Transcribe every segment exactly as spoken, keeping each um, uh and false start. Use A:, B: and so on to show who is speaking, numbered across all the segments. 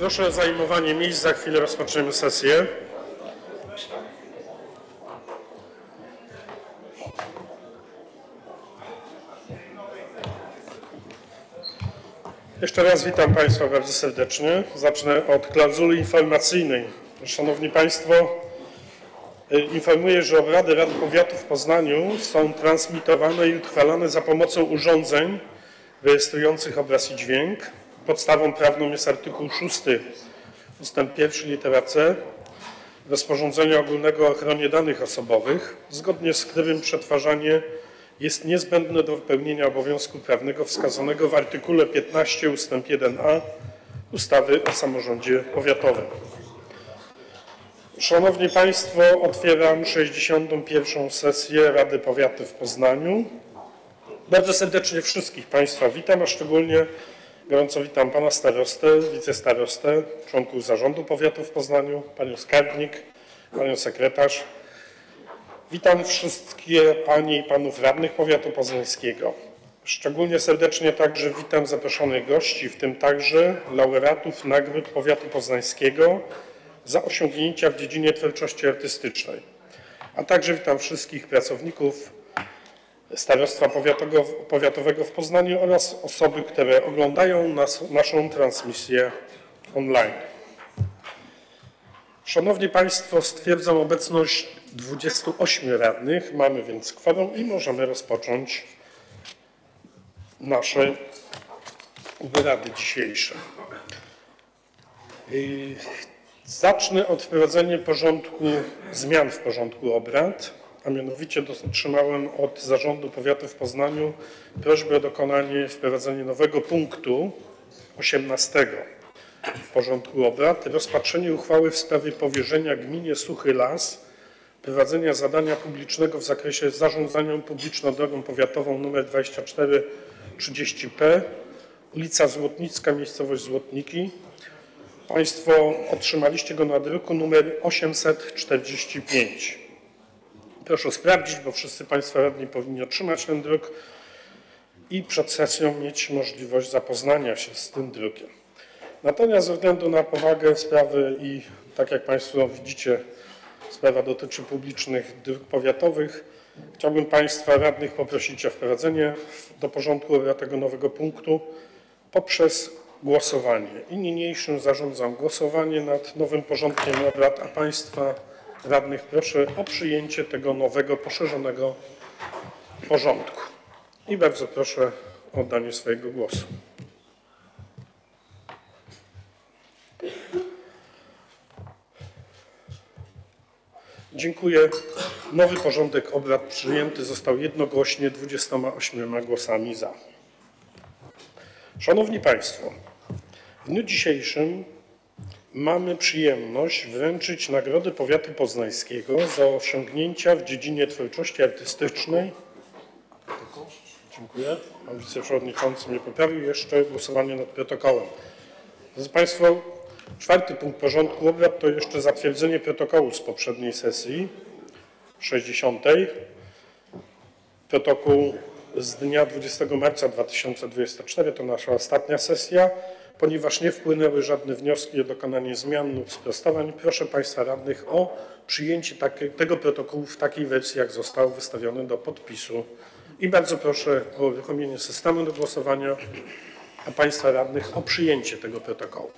A: Proszę o zajmowanie miejsc, za chwilę rozpoczniemy sesję. Jeszcze raz witam Państwa bardzo serdecznie. Zacznę od klauzuli informacyjnej. Szanowni Państwo, informuję, że obrady Rady Powiatu w Poznaniu są transmitowane i utrwalane za pomocą urządzeń rejestrujących obraz i dźwięk. Podstawą prawną jest artykuł szósty ustęp pierwszy litera C rozporządzenia ogólnego o ochronie danych osobowych, zgodnie z którym przetwarzanie jest niezbędne do wypełnienia obowiązku prawnego wskazanego w artykule piętnaście ustęp jeden a ustawy o samorządzie powiatowym. Szanowni Państwo, otwieram sześćdziesiątą pierwszą sesję Rady Powiatu w Poznaniu. Bardzo serdecznie wszystkich Państwa witam, a szczególnie gorąco witam Pana Starostę, Wicestarostę, członków Zarządu Powiatu w Poznaniu, Panią Skarbnik, Panią Sekretarz. Witam wszystkie Panie i Panów Radnych Powiatu Poznańskiego. Szczególnie serdecznie także witam zaproszonych gości, w tym także laureatów Nagród Powiatu Poznańskiego za osiągnięcia w dziedzinie twórczości artystycznej. A także witam wszystkich pracowników Starostwa Powiatowego w Poznaniu oraz osoby, które oglądają nas, naszą transmisję online. Szanowni Państwo, stwierdzam obecność dwudziestu ośmiu radnych. Mamy więc kworum i możemy rozpocząć nasze obrady dzisiejsze. Zacznę od wprowadzenia porządku, zmian w porządku obrad. A mianowicie otrzymałem od Zarządu Powiatu w Poznaniu prośbę o dokonanie wprowadzenia nowego punktu osiemnastego w porządku obrad. Rozpatrzenie uchwały w sprawie powierzenia gminie Suchy Las prowadzenia zadania publicznego w zakresie zarządzania publiczną drogą powiatową nr dwadzieścia cztery trzydzieści P, ulica Złotnicka, miejscowość Złotniki. Państwo otrzymaliście go na druku nr osiemset czterdzieści pięć. Proszę sprawdzić, bo wszyscy Państwo radni powinni otrzymać ten druk i przed sesją mieć możliwość zapoznania się z tym drukiem. Natomiast ze względu na powagę sprawy i tak jak Państwo widzicie, sprawa dotyczy publicznych dróg powiatowych, chciałbym Państwa radnych poprosić o wprowadzenie do porządku obrad tego nowego punktu poprzez głosowanie. I niniejszym zarządzam głosowanie nad nowym porządkiem obrad, a Państwa radnych proszę o przyjęcie tego nowego, poszerzonego porządku. I bardzo proszę o oddanie swojego głosu. Dziękuję. Nowy porządek obrad przyjęty został jednogłośnie dwudziestoma ośmioma głosami za. Szanowni Państwo, w dniu dzisiejszym mamy przyjemność wręczyć Nagrody Powiatu Poznańskiego za osiągnięcia w dziedzinie twórczości artystycznej. Dziękuję. Pan wiceprzewodniczący mnie poprawił. Jeszcze głosowanie nad protokołem. Drodzy Państwo, czwarty punkt porządku obrad to jeszcze zatwierdzenie protokołu z poprzedniej sesji, sześćdziesiątej. Protokół z dnia dwudziestego marca dwa tysiące dwudziestego czwartego to nasza ostatnia sesja. Ponieważ nie wpłynęły żadne wnioski o dokonanie zmian lub sprostowań, proszę Państwa radnych o przyjęcie takie, tego protokołu w takiej wersji, jak został wystawiony do podpisu. I bardzo proszę o uruchomienie systemu do głosowania, a Państwa radnych o przyjęcie tego protokołu.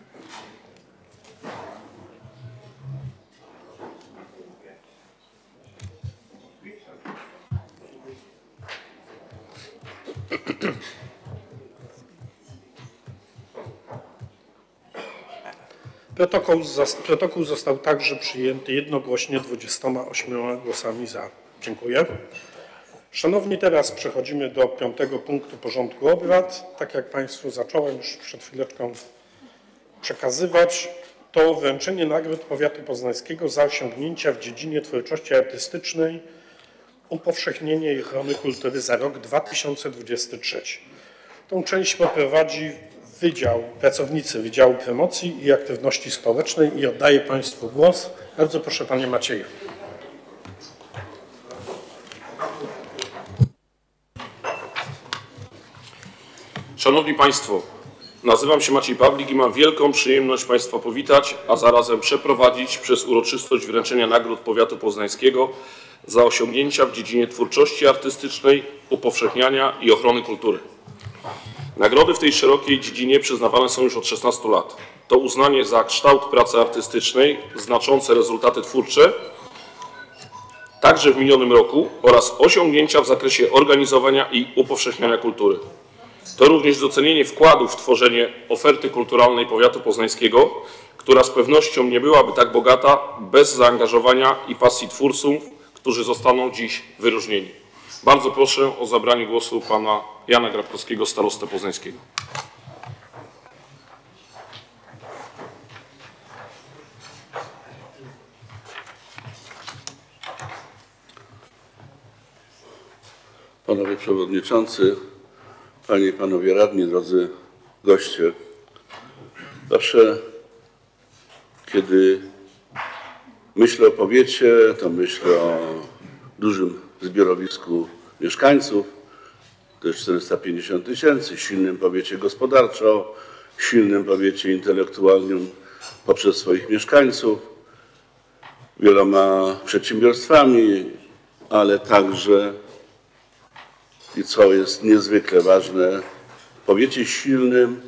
A: Protokół, protokół został także przyjęty jednogłośnie dwudziestoma ośmioma głosami za. Dziękuję. Szanowni, teraz przechodzimy do piątego punktu porządku obrad. Tak jak Państwu zacząłem już przed chwileczką przekazywać, to wręczenie Nagród Powiatu Poznańskiego za osiągnięcia w dziedzinie twórczości artystycznej, upowszechnienie i ochrony kultury za rok dwa tysiące dwudziesty trzeci. Tą część poprowadzi Wydział, pracownicy Wydziału Promocji i Aktywności Społecznej i oddaję Państwu głos. Bardzo proszę, Panie Macieju.
B: Szanowni Państwo, Nazywam się Maciej Pawlik i mam wielką przyjemność Państwa powitać, a zarazem przeprowadzić przez uroczystość wręczenia nagród powiatu poznańskiego za osiągnięcia w dziedzinie twórczości artystycznej, upowszechniania i ochrony kultury. Nagrody w tej szerokiej dziedzinie przyznawane są już od szesnastu lat. To uznanie za kształt pracy artystycznej, znaczące rezultaty twórcze, także w minionym roku, oraz osiągnięcia w zakresie organizowania i upowszechniania kultury. To również docenienie wkładu w tworzenie oferty kulturalnej powiatu poznańskiego, która z pewnością nie byłaby tak bogata bez zaangażowania i pasji twórców, którzy zostaną dziś wyróżnieni. Bardzo proszę o zabranie głosu pana Jana Grabkowskiego, starostę poznańskiego.
C: Panowie Przewodniczący, Panie i Panowie Radni, drodzy goście. Zawsze, kiedy myślę o powiecie, to myślę o dużym zbiorowisku mieszkańców, to jest czterysta pięćdziesiąt tysięcy, silnym powiecie gospodarczo, silnym powiecie intelektualnym poprzez swoich mieszkańców, wieloma przedsiębiorstwami, ale także, i co jest niezwykle ważne, w powiecie silnym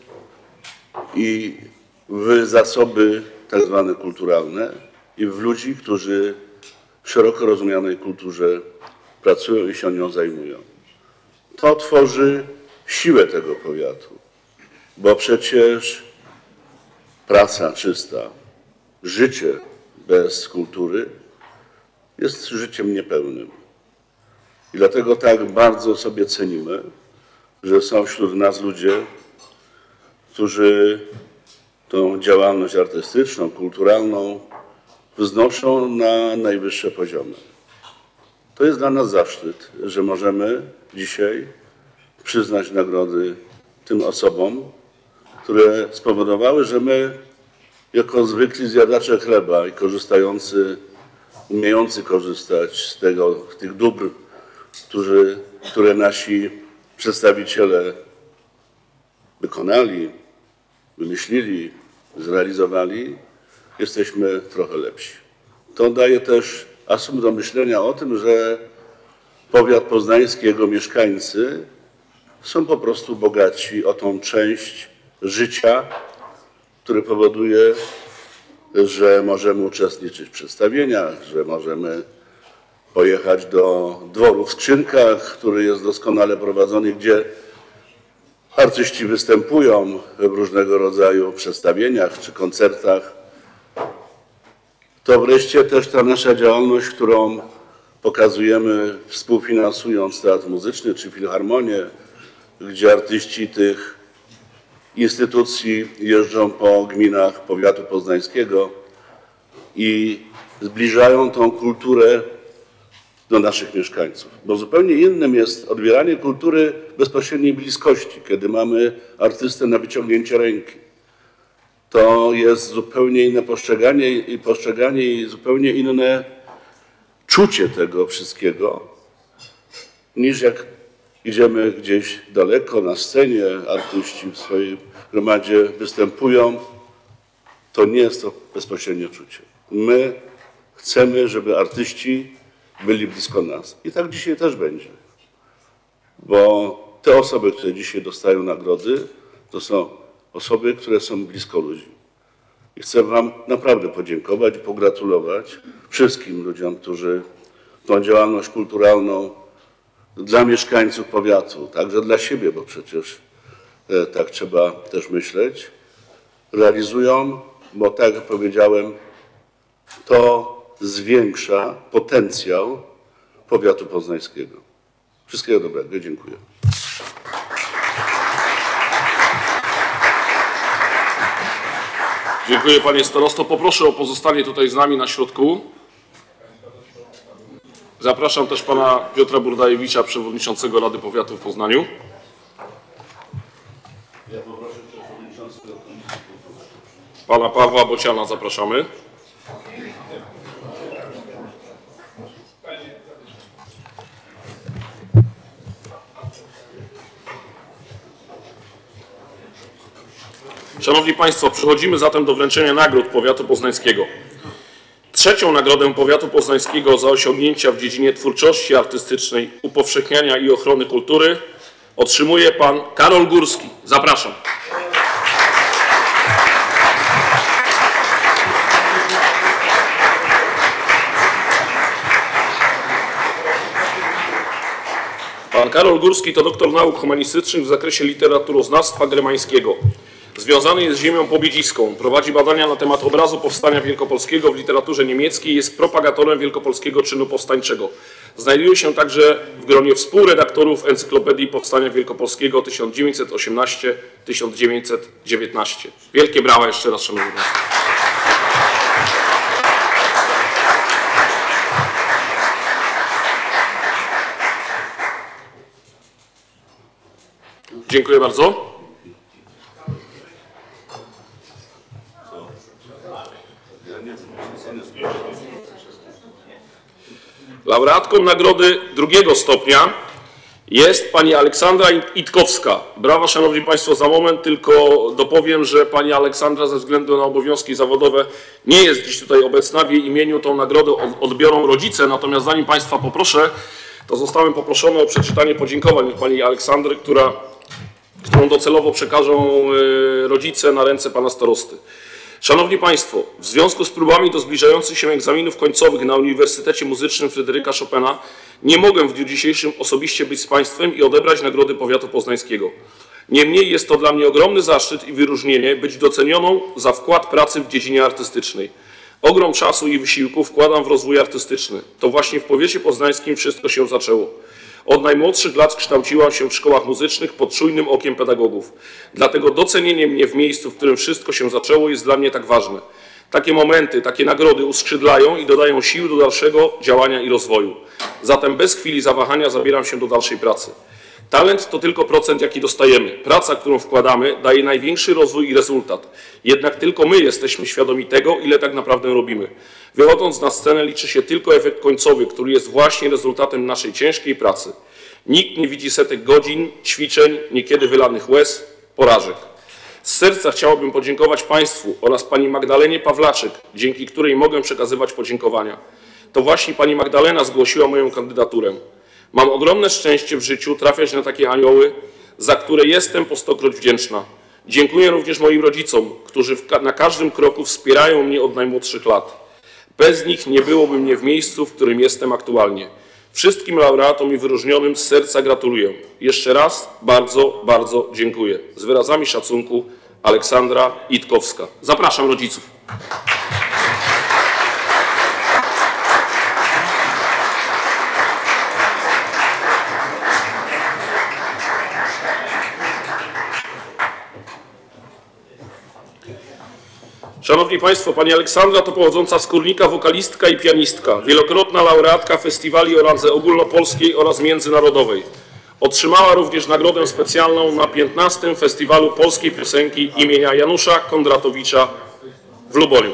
C: i w zasoby tak zwane kulturalne i w ludzi, którzy w szeroko rozumianej kulturze pracują i się o nią zajmują. To tworzy siłę tego powiatu, bo przecież praca czysta, życie bez kultury jest życiem niepełnym. I dlatego tak bardzo sobie cenimy, że są wśród nas ludzie, którzy tą działalność artystyczną, kulturalną wznoszą na najwyższe poziomy. To jest dla nas zaszczyt, że możemy dzisiaj przyznać nagrody tym osobom, które spowodowały, że my jako zwykli zjadacze chleba i korzystający, umiejący korzystać z tego, z tych dóbr, którzy, które nasi przedstawiciele wykonali, wymyślili, zrealizowali, jesteśmy trochę lepsi. To daje też asumpt do myślenia o tym, że powiat poznański, jego mieszkańcy są po prostu bogaci o tą część życia, który powoduje, że możemy uczestniczyć w przedstawieniach, że możemy pojechać do dworu w Skrzynkach, który jest doskonale prowadzony, gdzie artyści występują w różnego rodzaju przedstawieniach czy koncertach. To wreszcie też ta nasza działalność, którą pokazujemy współfinansując Teatr Muzyczny czy Filharmonię, gdzie artyści tych instytucji jeżdżą po gminach powiatu poznańskiego i zbliżają tą kulturę do naszych mieszkańców. Bo zupełnie innym jest odbieranie kultury w bezpośredniej bliskości, kiedy mamy artystę na wyciągnięcie ręki. To jest zupełnie inne postrzeganie i postrzeganie i zupełnie inne czucie tego wszystkiego, niż jak idziemy gdzieś daleko na scenie, artyści w swojej gromadzie występują, to nie jest to bezpośrednie czucie. My chcemy, żeby artyści byli blisko nas. I tak dzisiaj też będzie. Bo te osoby, które dzisiaj dostają nagrody, to są osoby, które są blisko ludzi. I chcę wam naprawdę podziękować i pogratulować wszystkim ludziom, którzy tą działalność kulturalną dla mieszkańców powiatu, także dla siebie, bo przecież e, tak trzeba też myśleć, realizują, bo tak jak powiedziałem, to zwiększa potencjał powiatu poznańskiego. Wszystkiego dobrego. Dziękuję.
B: Dziękuję panie starosto. Poproszę o pozostanie tutaj z nami na środku. Zapraszam też pana Piotra Burdajewicza, przewodniczącego Rady Powiatu w Poznaniu.
C: Ja poproszę przewodniczącego.
B: Pana Pawła Bociana zapraszamy. Szanowni Państwo, przechodzimy zatem do wręczenia nagród powiatu poznańskiego. Trzecią nagrodę powiatu poznańskiego za osiągnięcia w dziedzinie twórczości artystycznej, upowszechniania i ochrony kultury otrzymuje pan Karol Górski. Zapraszam. Pan Karol Górski to doktor nauk humanistycznych w zakresie literaturoznawstwa germańskiego. Związany jest z ziemią pobiedziską. Prowadzi badania na temat obrazu powstania wielkopolskiego w literaturze niemieckiej. Jest propagatorem wielkopolskiego czynu powstańczego. Znajduje się także w gronie współredaktorów Encyklopedii Powstania Wielkopolskiego tysiąc dziewięćset osiemnaście do tysiąc dziewięćset dziewiętnaście. Wielkie brawa jeszcze raz, szanowni państwo. Dziękuję bardzo. Laureatką nagrody drugiego stopnia jest pani Aleksandra Itkowska. Brawa, szanowni państwo, za moment tylko dopowiem, że pani Aleksandra ze względu na obowiązki zawodowe nie jest dziś tutaj obecna. W jej imieniu tą nagrodę odbiorą rodzice, natomiast zanim państwa poproszę, to zostałem poproszony o przeczytanie podziękowań pani Aleksandry, która, którą docelowo przekażą rodzice na ręce pana starosty. Szanowni Państwo, w związku z próbami do zbliżających się egzaminów końcowych na Uniwersytecie Muzycznym Fryderyka Chopina nie mogę w dniu dzisiejszym osobiście być z Państwem i odebrać Nagrody Powiatu Poznańskiego. Niemniej jest to dla mnie ogromny zaszczyt i wyróżnienie być docenioną za wkład pracy w dziedzinie artystycznej. Ogrom czasu i wysiłku wkładam w rozwój artystyczny. To właśnie w powiecie poznańskim wszystko się zaczęło. Od najmłodszych lat kształciłam się w szkołach muzycznych pod czujnym okiem pedagogów. Dlatego docenienie mnie w miejscu, w którym wszystko się zaczęło, jest dla mnie tak ważne. Takie momenty, takie nagrody uskrzydlają i dodają sił do dalszego działania i rozwoju. Zatem bez chwili zawahania zabieram się do dalszej pracy. Talent to tylko procent, jaki dostajemy. Praca, którą wkładamy, daje największy rozwój i rezultat. Jednak tylko my jesteśmy świadomi tego, ile tak naprawdę robimy. Wychodząc na scenę liczy się tylko efekt końcowy, który jest właśnie rezultatem naszej ciężkiej pracy. Nikt nie widzi setek godzin, ćwiczeń, niekiedy wylanych łez, porażek. Z serca chciałbym podziękować Państwu oraz pani Magdalenie Pawlaczek, dzięki której mogę przekazywać podziękowania. To właśnie pani Magdalena zgłosiła moją kandydaturę. Mam ogromne szczęście w życiu trafiać na takie anioły, za które jestem po stokroć wdzięczna. Dziękuję również moim rodzicom, którzy na każdym kroku wspierają mnie od najmłodszych lat. Bez nich nie byłoby mnie w miejscu, w którym jestem aktualnie. Wszystkim laureatom i wyróżnionym z serca gratuluję. Jeszcze raz bardzo, bardzo dziękuję. Z wyrazami szacunku, Aleksandra Itkowska. Zapraszam rodziców. Szanowni Państwo, pani Aleksandra to pochodząca z Kurnika wokalistka i pianistka, wielokrotna laureatka festiwali o randze ogólnopolskiej oraz międzynarodowej. Otrzymała również nagrodę specjalną na piętnastym Festiwalu Polskiej Piosenki imienia Janusza Kondratowicza w Luboniu.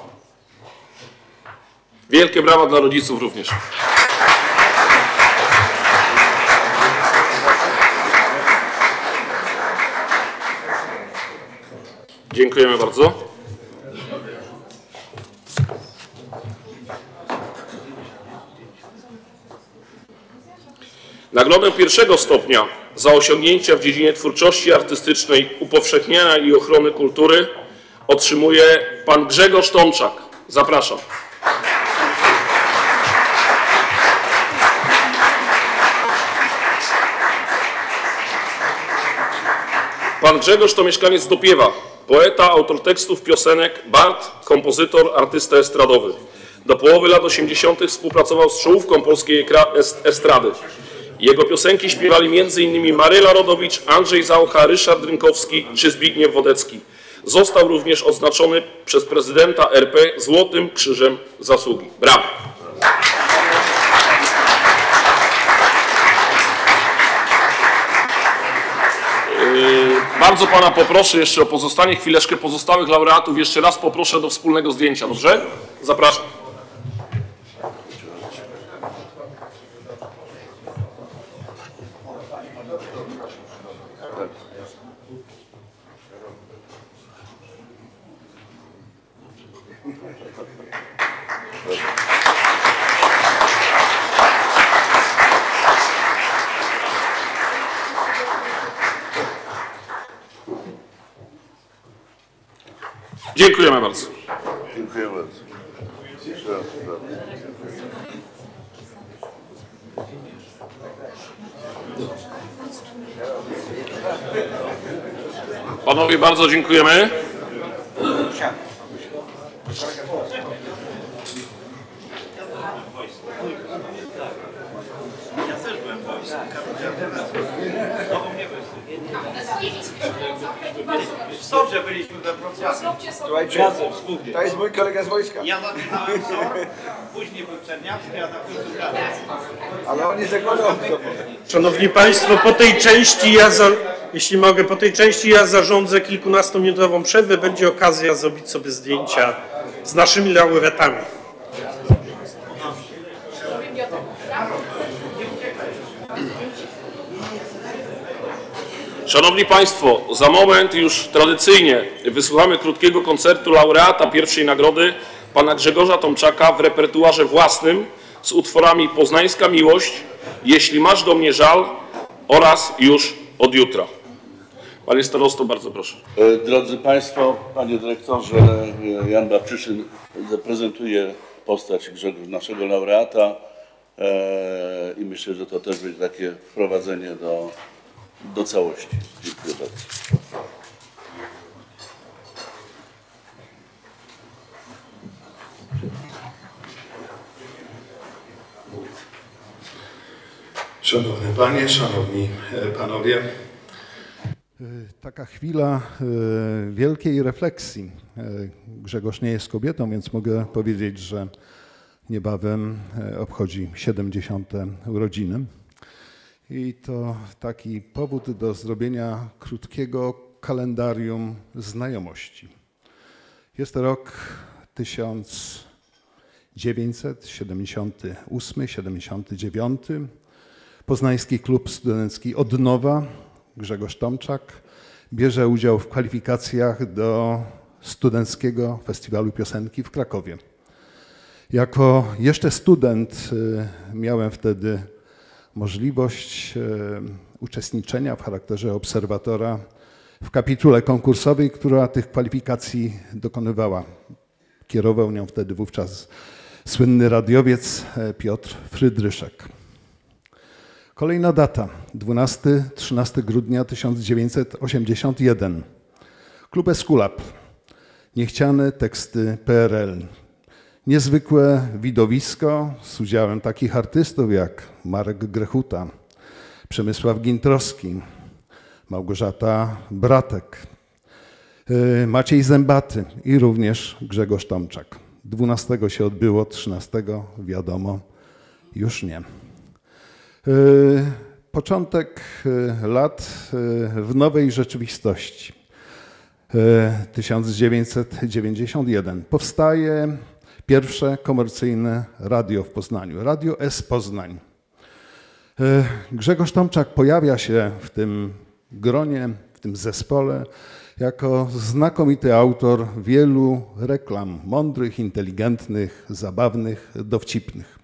B: Wielkie brawa dla rodziców również. Dziękujemy bardzo. Nagrodę pierwszego stopnia za osiągnięcia w dziedzinie twórczości artystycznej, upowszechniania i ochrony kultury otrzymuje pan Grzegorz Tomczak. Zapraszam. Pan Grzegorz to mieszkaniec Dopiewa, poeta, autor tekstów, piosenek, bard, kompozytor, artysta estradowy. Do połowy lat osiemdziesiątych współpracował z czołówką polskiej estrady. Jego piosenki śpiewali między innymi Maryla Rodowicz, Andrzej Zaucha, Ryszard Rynkowski czy Zbigniew Wodecki. Został również odznaczony przez prezydenta R P Złotym Krzyżem Zasługi. Brawo! Bardzo pana poproszę jeszcze o pozostanie chwileczkę pozostałych laureatów. Jeszcze raz poproszę do wspólnego zdjęcia, dobrze? Zapraszam. Dziękujemy bardzo.
C: Dziękuję bardzo. Jeszcze raz, bardzo.
B: Panowie, bardzo dziękujemy.
D: Ja też byłem w wojsku. W Sorze byliśmy we Wrocławiu.
E: Słuchajcie, to jest mój kolega z wojska,
D: Ja zaczynałem Sor, później był Czerniawski, a na końcu Gdańsk.
E: ale on jest ekonomistą.
A: Szanowni Państwo, po tej części ja, za, jeśli mogę, po tej części ja zarządzę kilkunastominutową przerwę. Będzie okazja zrobić sobie zdjęcia z naszymi laureatami.
B: Szanowni Państwo, za moment już tradycyjnie wysłuchamy krótkiego koncertu laureata pierwszej nagrody, pana Grzegorza Tomczaka w repertuarze własnym z utworami Poznańska Miłość, Jeśli masz do mnie żal oraz Już od jutra. Panie starosto, bardzo proszę.
C: Drodzy Państwo, Panie Dyrektorze, Jan Babczyszyn zaprezentuje postać Grzegorza, naszego laureata i myślę, że to też będzie takie wprowadzenie do, do całości. Dziękuję bardzo.
F: Szanowny Panie, Szanowni Panowie.
G: Taka chwila wielkiej refleksji. Grzegorz nie jest kobietą, więc mogę powiedzieć, że niebawem obchodzi siedemdziesiąte urodziny. I to taki powód do zrobienia krótkiego kalendarium znajomości. Jest to rok tysiąc dziewięćset siedemdziesiąty ósmy siedemdziesiąty dziewiąty. Poznański Klub Studencki Odnowa, Grzegorz Tomczak, bierze udział w kwalifikacjach do Studenckiego Festiwalu Piosenki w Krakowie. Jako jeszcze student miałem wtedy możliwość uczestniczenia w charakterze obserwatora w kapitule konkursowej, która tych kwalifikacji dokonywała. Kierował nią wtedy wówczas słynny radiowiec Piotr Frydryszek. Kolejna data, dwunastego do trzynastego grudnia tysiąc dziewięćset osiemdziesiąty pierwszy. Klub Eskulap, niechciane teksty P R L. Niezwykłe widowisko z udziałem takich artystów jak Marek Grechuta, Przemysław Gintrowski, Małgorzata Bratek, Maciej Zębaty i również Grzegorz Tomczak. dwunastego się odbyło, trzynastego wiadomo, już nie. Początek lat w nowej rzeczywistości. tysiąc dziewięćset dziewięćdziesiąty pierwszy. Powstaje pierwsze komercyjne radio w Poznaniu, Radio S Poznań. Grzegorz Tomczak pojawia się w tym gronie, w tym zespole jako znakomity autor wielu reklam, mądrych, inteligentnych, zabawnych, dowcipnych.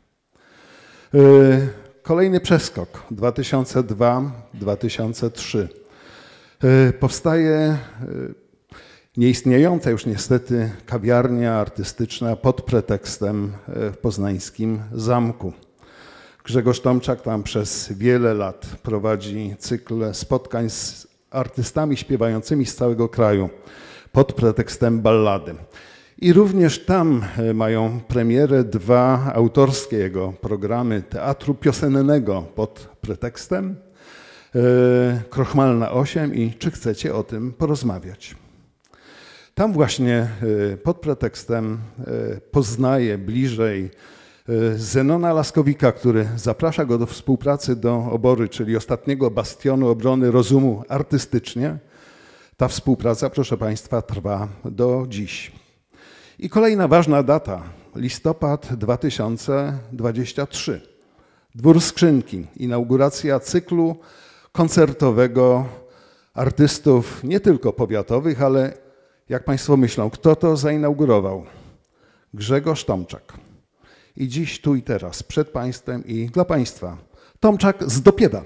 G: Kolejny przeskok, dwa tysiące drugi do dwa tysiące trzeciego. Powstaje nieistniejąca już niestety kawiarnia artystyczna pod pretekstem w poznańskim Zamku. Grzegorz Tomczak tam przez wiele lat prowadzi cykl spotkań z artystami śpiewającymi z całego kraju pod pretekstem ballady. I również tam mają premierę dwa autorskie jego programy teatru piosennego pod pretekstem Krochmalna osiem i Czy chcecie o tym porozmawiać? Tam właśnie pod pretekstem poznaje bliżej Zenona Laskowika, który zaprasza go do współpracy do Obory, czyli ostatniego bastionu obrony rozumu artystycznie. Ta współpraca, proszę Państwa, trwa do dziś. I kolejna ważna data, listopad dwa tysiące dwudziesty trzeci. Dwór Skrzynki, inauguracja cyklu koncertowego artystów nie tylko powiatowych, ale jak Państwo myślą, kto to zainaugurował? Grzegorz Tomczak. I dziś, tu i teraz, przed Państwem i dla Państwa, Tomczak z Dopieda.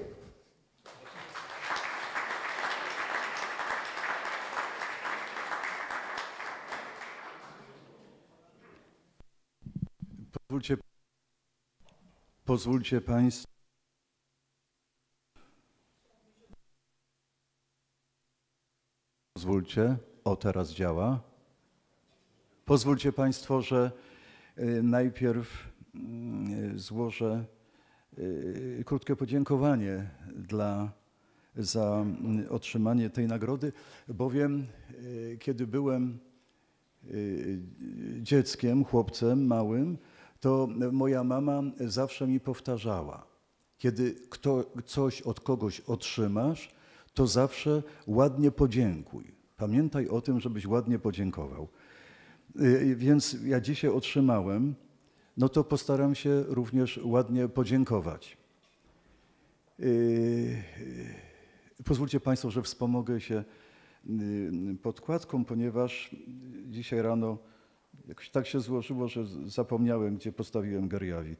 H: Pozwólcie, pozwólcie Państwo. Pozwólcie, o teraz działa. Pozwólcie Państwo, że najpierw złożę krótkie podziękowanie dla, za otrzymanie tej nagrody, bowiem kiedy byłem dzieckiem, chłopcem małym, to moja mama zawsze mi powtarzała, kiedy kto, coś od kogoś otrzymasz, to zawsze ładnie podziękuj. Pamiętaj o tym, żebyś ładnie podziękował. Więc ja dzisiaj otrzymałem, no to postaram się również ładnie podziękować. Pozwólcie Państwo, że wspomogę się podkładką, ponieważ dzisiaj rano jakoś tak się złożyło, że zapomniałem, gdzie postawiłem geriawit.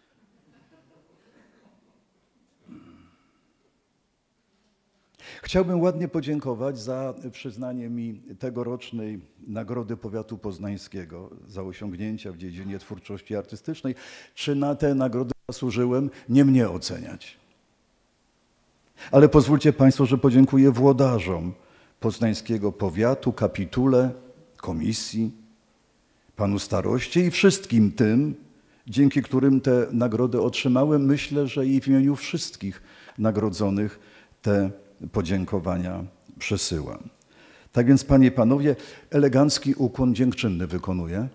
H: Chciałbym ładnie podziękować za przyznanie mi tegorocznej Nagrody Powiatu Poznańskiego za osiągnięcia w dziedzinie twórczości artystycznej. Czy na tę nagrodę zasłużyłem? Nie mnie oceniać. Ale pozwólcie Państwo, że podziękuję włodarzom Poznańskiego Powiatu, kapitule, komisji, panu staroście i wszystkim tym, dzięki którym tę nagrodę otrzymałem. Myślę, że i w imieniu wszystkich nagrodzonych te podziękowania przesyłam. Tak więc, Panie i Panowie, elegancki ukłon dziękczynny wykonuję.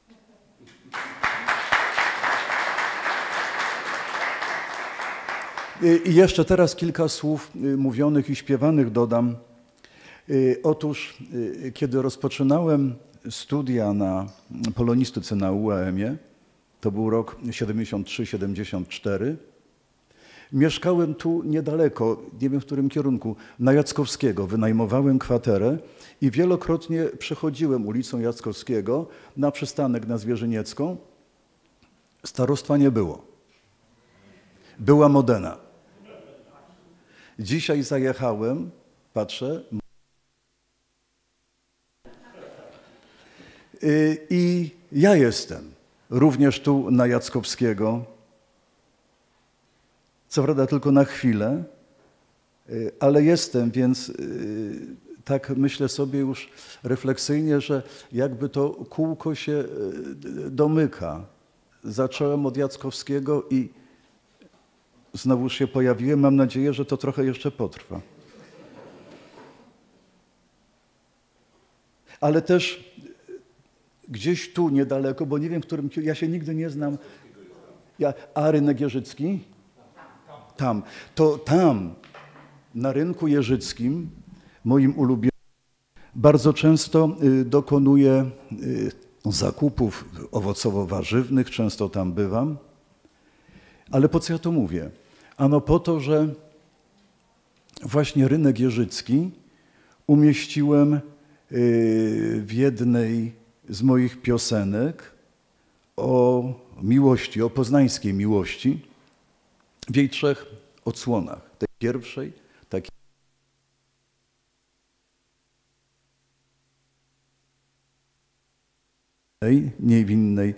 H: I jeszcze teraz kilka słów mówionych i śpiewanych dodam. Otóż, kiedy rozpoczynałem studia na polonistyce na U A M-ie, to był rok siedemdziesiąt trzy siedemdziesiąt cztery, mieszkałem tu niedaleko, nie wiem w którym kierunku, na Jackowskiego. Wynajmowałem kwaterę i wielokrotnie przechodziłem ulicą Jackowskiego na przystanek na Zwierzyniecką. Starostwa nie było. Była Modena. Dzisiaj zajechałem, patrzę. I ja jestem również tu na Jackowskiego. Co prawda tylko na chwilę, ale jestem, więc tak myślę sobie już refleksyjnie, że jakby to kółko się domyka. Zacząłem od Jackowskiego i znowu się pojawiłem. Mam nadzieję, że to trochę jeszcze potrwa. Ale też gdzieś tu niedaleko, bo nie wiem, w którym... Ja się nigdy nie znam. Ja, a rynek Jeżycki? Tam. To tam, na rynku jeżyckim, moim ulubionym, bardzo często dokonuję zakupów owocowo-warzywnych, często tam bywam. Ale po co ja to mówię? Ano po to, że właśnie rynek jeżycki umieściłem w jednej z moich piosenek o miłości, o poznańskiej miłości, w jej trzech odsłonach. Tej pierwszej, takiej niewinnej.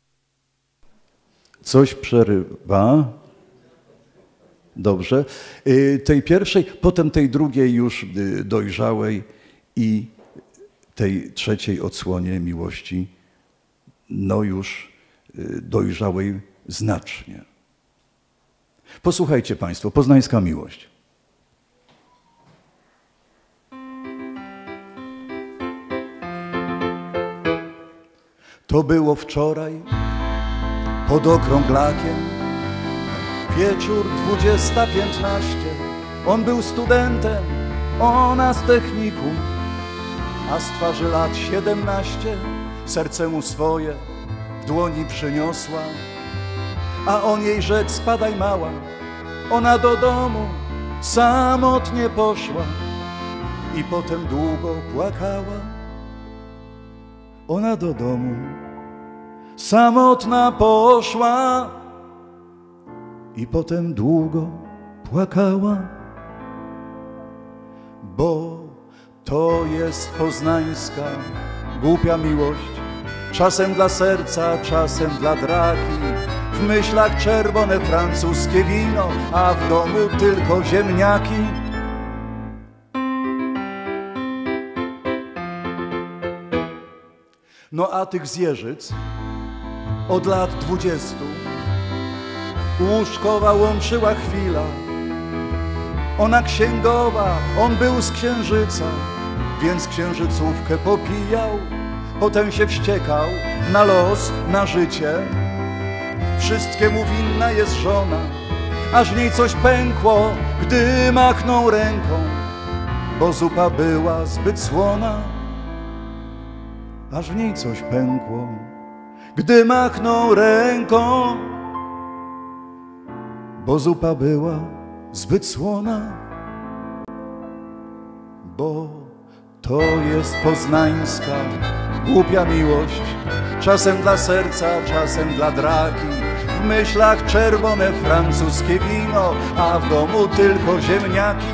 H: Coś przerywa. Dobrze. Tej pierwszej, potem tej drugiej już dojrzałej i tej trzeciej odsłonie miłości, no już dojrzałej znacznie. Posłuchajcie Państwo, poznańska miłość. To było wczoraj, pod okrąglakiem, wieczór dwudziesta piętnaście. On był studentem, ona z technikum, a z twarzy lat siedemnaście. Serce mu swoje w dłoni przyniosła, a on jej rzekł: spadaj mała. Ona do domu samotnie poszła i potem długo płakała. Ona do domu samotna poszła i potem długo płakała, bo to jest poznańska głupia miłość, czasem dla serca, czasem dla draki. W myślach czerwone francuskie wino, a w domu tylko ziemniaki. No a tych z Jeżyc od lat dwudziestu łóżkowa łączyła chwila. Ona księgowa, on był z Księżyca, więc księżycówkę popijał. Potem się wściekał na los, na życie. Wszystkiemu winna jest żona, aż w niej coś pękło, gdy machnął ręką, bo zupa była zbyt słona. Aż w niej coś pękło, gdy machnął ręką, bo zupa była zbyt słona. Bo to jest poznańska głupia miłość, czasem dla serca, czasem dla draki. W myślach czerwone francuskie wino, a w domu tylko ziemniaki.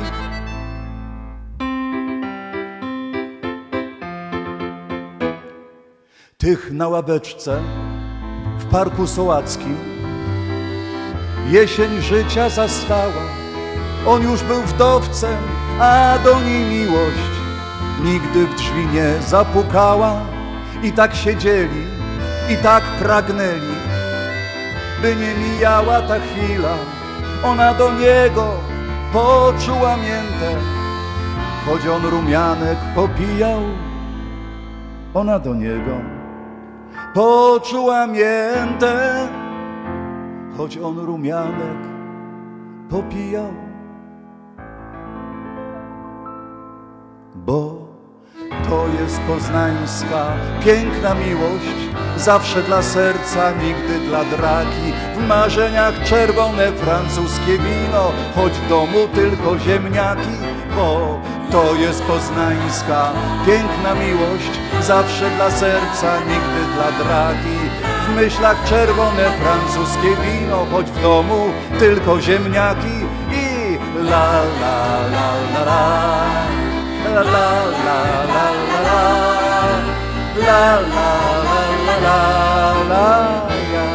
H: Tych na ławeczce w parku sołackim jesień życia zastała. On już był wdowcem, a do niej miłość nigdy w drzwi nie zapukała. I tak siedzieli, i tak pragnęli, by nie mijała ta chwila. Ona do niego poczuła miętę, choć on rumianek popijał. Ona do niego poczuła miętę, choć on rumianek popijał. Bo to jest poznańska piękna miłość, zawsze dla serca, nigdy dla draki. W marzeniach czerwone francuskie wino, choć w domu tylko ziemniaki. Bo to jest poznańska piękna miłość, zawsze dla serca, nigdy dla draki. W myślach czerwone francuskie wino, choć w domu tylko ziemniaki. I la la la la la. La la la la la la la la la la la.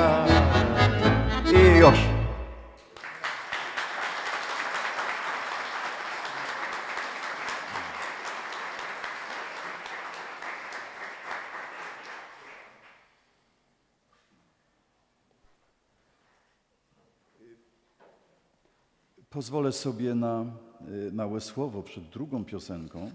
H: I już. Pozwolę sobie na małe słowo przed drugą piosenką.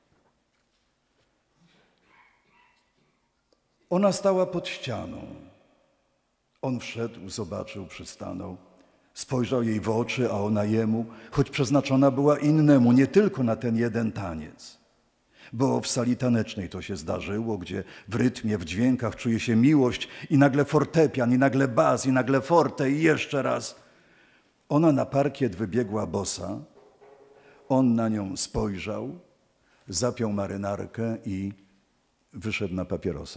H: Ona stała pod ścianą. On wszedł, zobaczył, przystanął. Spojrzał jej w oczy, a ona jemu, choć przeznaczona była innemu, nie tylko na ten jeden taniec. Bo w sali tanecznej to się zdarzyło, gdzie w rytmie, w dźwiękach czuje się miłość i nagle fortepian, i nagle bas, i nagle forte, i jeszcze raz. Ona na parkiet wybiegła bosa, on na nią spojrzał, zapiął marynarkę i wyszedł na papierosa.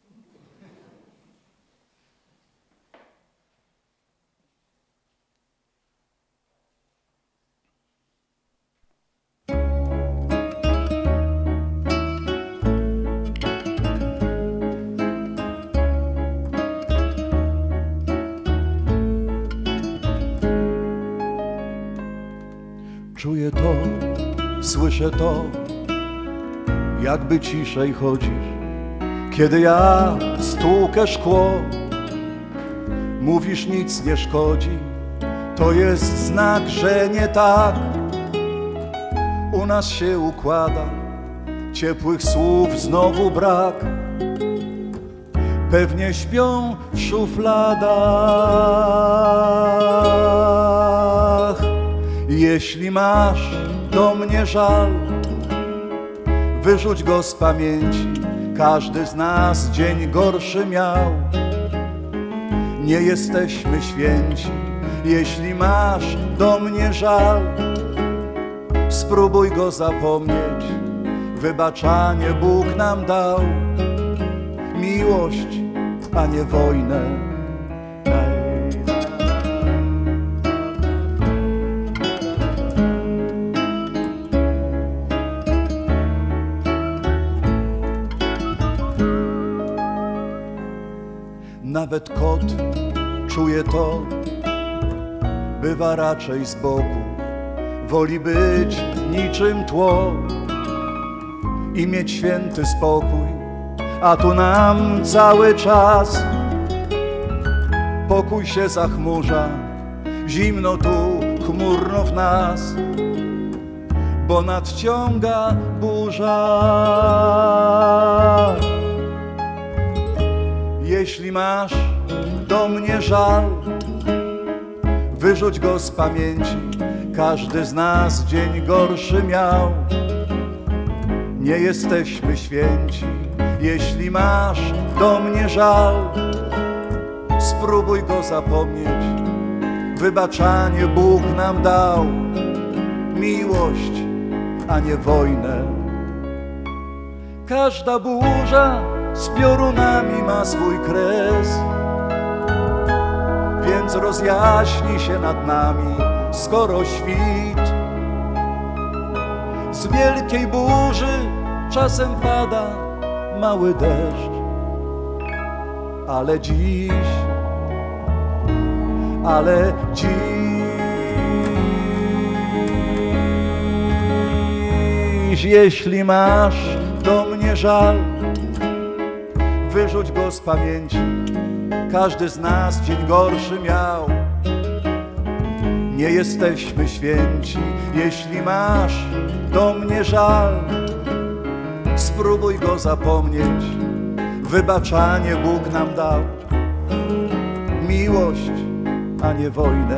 H: Czuję to, słyszę to, jakby ciszej chodzisz. Kiedy ja stłukę szkło, mówisz nic nie szkodzi. To jest znak, że nie tak u nas się układa. Ciepłych słów znowu brak. Pewnie śpią w szufladach. Jeśli masz do mnie żal, wyrzuć go z pamięci. Każdy z nas dzień gorszy miał. Nie jesteśmy święci. Jeśli masz do mnie żal, spróbuj go zapomnieć. Wybaczanie Bóg nam dał. Miłość, a nie wojnę. nawet kot czuje to, bywa raczej z boku, woli być niczym tło i mieć święty spokój, a tu nam cały czas pokój się zachmurza, zimno tu, chmurno w nas, bo nadciąga burza. Jeśli masz do mnie żal, wyrzuć go z pamięci, każdy z nas dzień gorszy miał. Nie jesteśmy święci, jeśli masz do mnie żal, spróbuj go zapomnieć, wybaczanie Bóg nam dał, miłość, a nie wojnę. Każda burza z piorunami ma swój kres, więc rozjaśni się nad nami skoro świt. Z wielkiej burzy czasem pada mały deszcz, ale dziś, ale dziś, jeśli masz do mnie żal, wyrzuć go z pamięci, każdy z nas dzień gorszy miał. Nie jesteśmy święci, jeśli masz do mnie żal, spróbuj go zapomnieć, wybaczanie Bóg nam dał, miłość, a nie wojnę.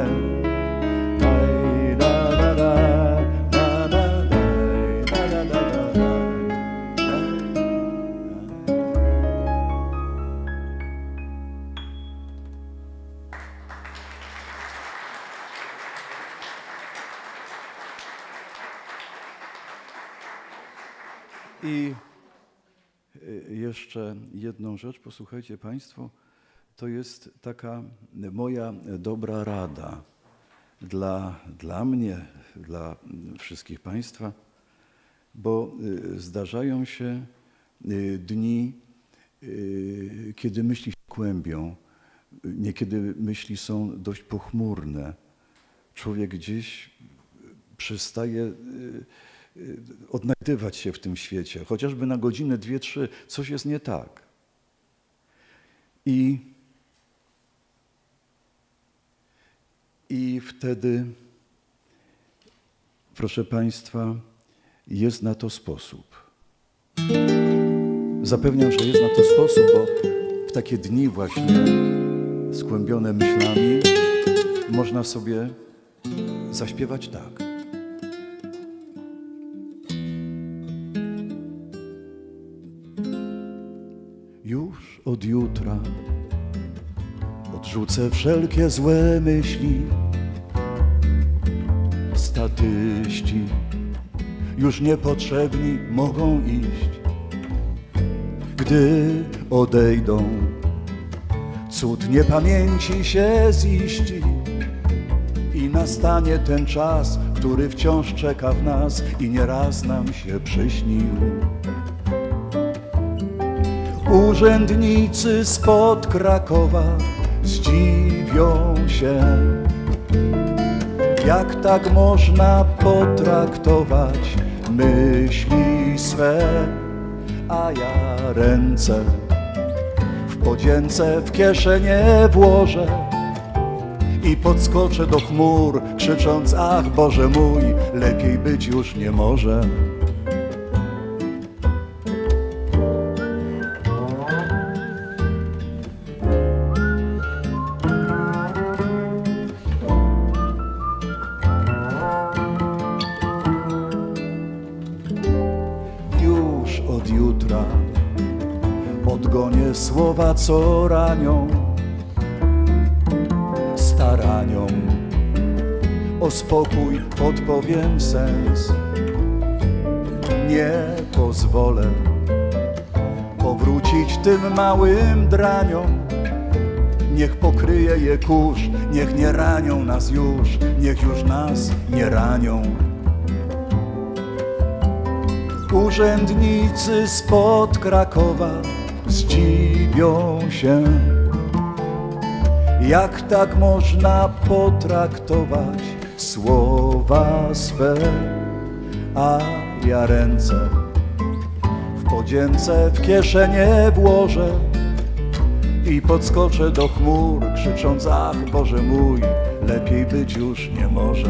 H: I jeszcze jedną rzecz, posłuchajcie Państwo, to jest taka moja dobra rada dla, dla mnie, dla wszystkich Państwa, bo zdarzają się dni, kiedy myśli się kłębią, niekiedy myśli są dość pochmurne. Człowiek gdzieś przestaje odnajdywać się w tym świecie, chociażby na godzinę, dwie, trzy, coś jest nie tak. I, i wtedy, proszę Państwa, jest na to sposób. Zapewniam, że jest na to sposób, bo w takie dni właśnie skłębione myślami można sobie zaśpiewać tak. Już od jutra odrzucę wszelkie złe myśli. Statyści już niepotrzebni mogą iść. Gdy odejdą, cud niepamięci się ziści i nastanie ten czas, który wciąż czeka w nas i nieraz nam się przyśnił. Urzędnicy spod Krakowa zdziwią się, jak tak można potraktować myśli swe, a ja ręce w podzięce w kieszenie włożę i podskoczę do chmur, krzycząc: ach, Boże mój, lepiej być już nie może. Odgonię słowa, co ranią, staraniom o spokój podpowiem sens. Nie pozwolę powrócić tym małym draniom. Niech pokryje je kurz, niech nie ranią nas już, niech już nas nie ranią. Urzędnicy spod Krakowa zdziwią się, Jak tak można potraktować słowa swe? A ja ręce w podzięce w kieszenie włożę i podskoczę do chmur, krzycząc: ach, Boże mój, lepiej być już nie może.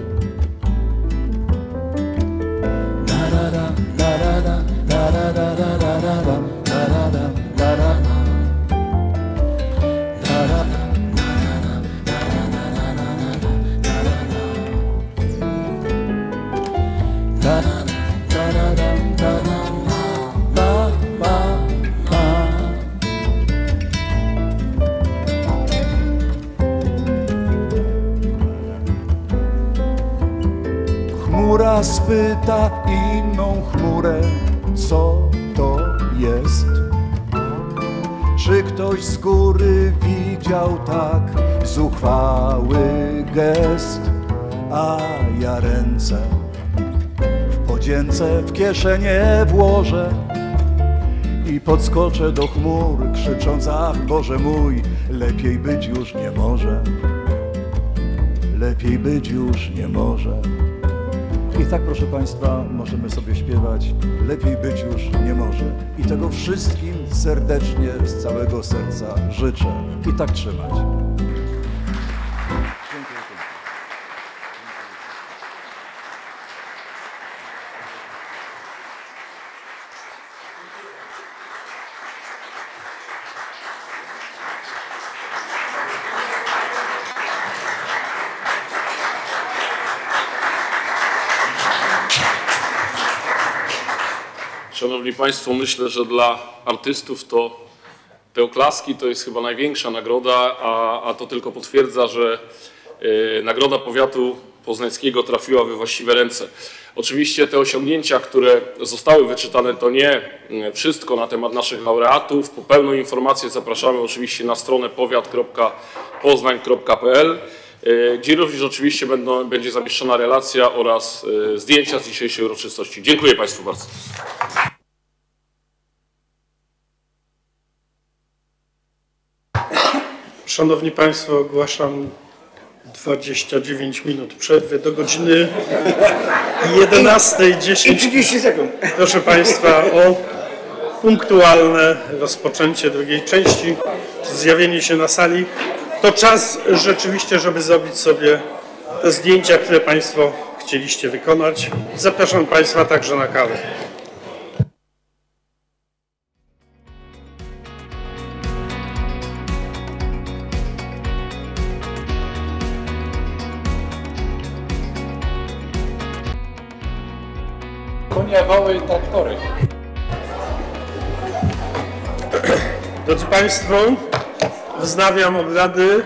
H: Chmura spyta inną chmurę, co to jest? Czy ktoś z góry widział tak zuchwały gest? A ja ręce w podzięce w kieszenie włożę i podskoczę do chmur, krzycząc: ach, Boże mój, lepiej być już nie może. Lepiej być już nie może. I tak, proszę Państwa, możemy sobie śpiewać: lepiej być już nie może. I tego wszystkim serdecznie, z całego serca życzę. I tak trzymać. Dziękuję.
B: Szanowni Państwo, myślę, że dla artystów to te oklaski to jest chyba największa nagroda, a, a to tylko potwierdza, że y, Nagroda Powiatu Poznańskiego trafiła we właściwe ręce. Oczywiście te osiągnięcia, które zostały wyczytane, to nie wszystko na temat naszych laureatów. Po pełną informację zapraszamy oczywiście na stronę powiat kropka poznań kropka p l, gdzie również oczywiście będą, będzie zamieszczona relacja oraz zdjęcia z dzisiejszej uroczystości. Dziękuję Państwu bardzo.
A: Szanowni Państwo, ogłaszam dwadzieścia dziewięć minut przerwy do godziny jedenastej dziesięć.
E: trzydzieści sekund.
A: Proszę Państwa o punktualne rozpoczęcie drugiej części, zjawienie się na sali. To czas rzeczywiście, żeby zrobić sobie te zdjęcia, które Państwo chcieliście wykonać. Zapraszam Państwa także na kawę.
I: Konia, woły i traktory.
A: Drodzy Państwo, wznawiam obrady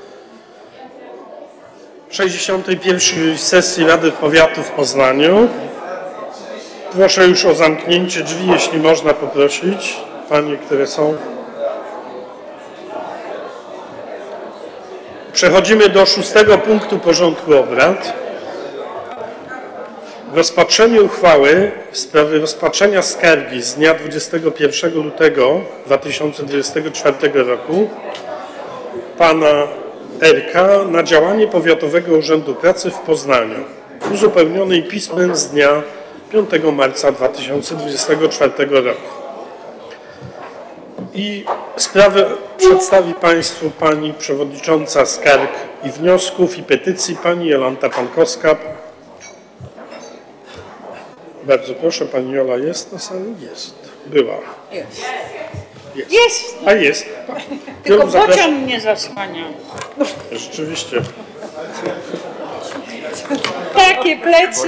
A: sześćdziesiątej pierwszej sesji Rady Powiatu w Poznaniu. Proszę już o zamknięcie drzwi, jeśli można poprosić panie, które są. Przechodzimy do szóstego punktu porządku obrad. Rozpatrzenie uchwały w sprawie rozpatrzenia skargi z dnia dwudziestego pierwszego lutego dwa tysiące dwudziestego czwartego roku pana R K na działanie Powiatowego Urzędu Pracy w Poznaniu, uzupełnionej pismem z dnia piątego marca dwa tysiące dwudziestego czwartego roku. I sprawę przedstawi Państwu pani przewodnicząca skarg i wniosków i petycji, pani Jolanta Pankowska. Bardzo proszę, pani Jola jest na sali? Jest. Była.
J: Jest.
A: Jest.
J: Jest.
A: A jest.
J: Tylko
A: Zapraszam.
J: pociąg mnie zasłania.
A: Rzeczywiście.
J: Takie plecy.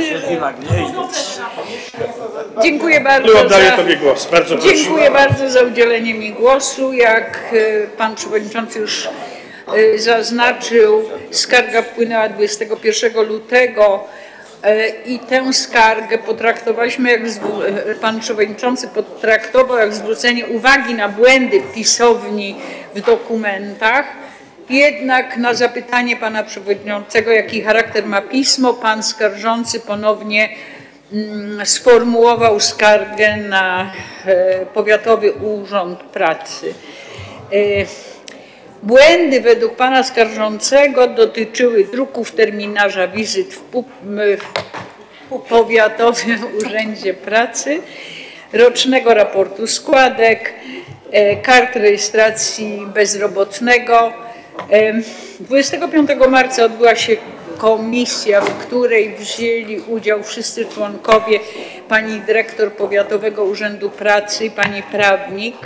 J: Dziękuję bardzo.
A: I oddaję
J: za...
A: tobie głos. Bardzo proszę.
J: Dziękuję bardzo za udzielenie mi głosu. Jak pan przewodniczący już zaznaczył, skarga wpłynęła dwudziestego pierwszego lutego. I tę skargę potraktowaliśmy, jak pan przewodniczący potraktował, jak zwrócenie uwagi na błędy pisowni w dokumentach. Jednak na zapytanie pana przewodniczącego, jaki charakter ma pismo, pan skarżący ponownie sformułował skargę na Powiatowy Urząd Pracy. Błędy według pana skarżącego dotyczyły druków terminarza wizyt w, pu w Powiatowym Urzędzie Pracy, rocznego raportu składek, e, kart rejestracji bezrobotnego. E, dwudziestego piątego marca odbyła się komisja, w której wzięli udział wszyscy członkowie, pani dyrektor Powiatowego Urzędu Pracy i pani prawnik.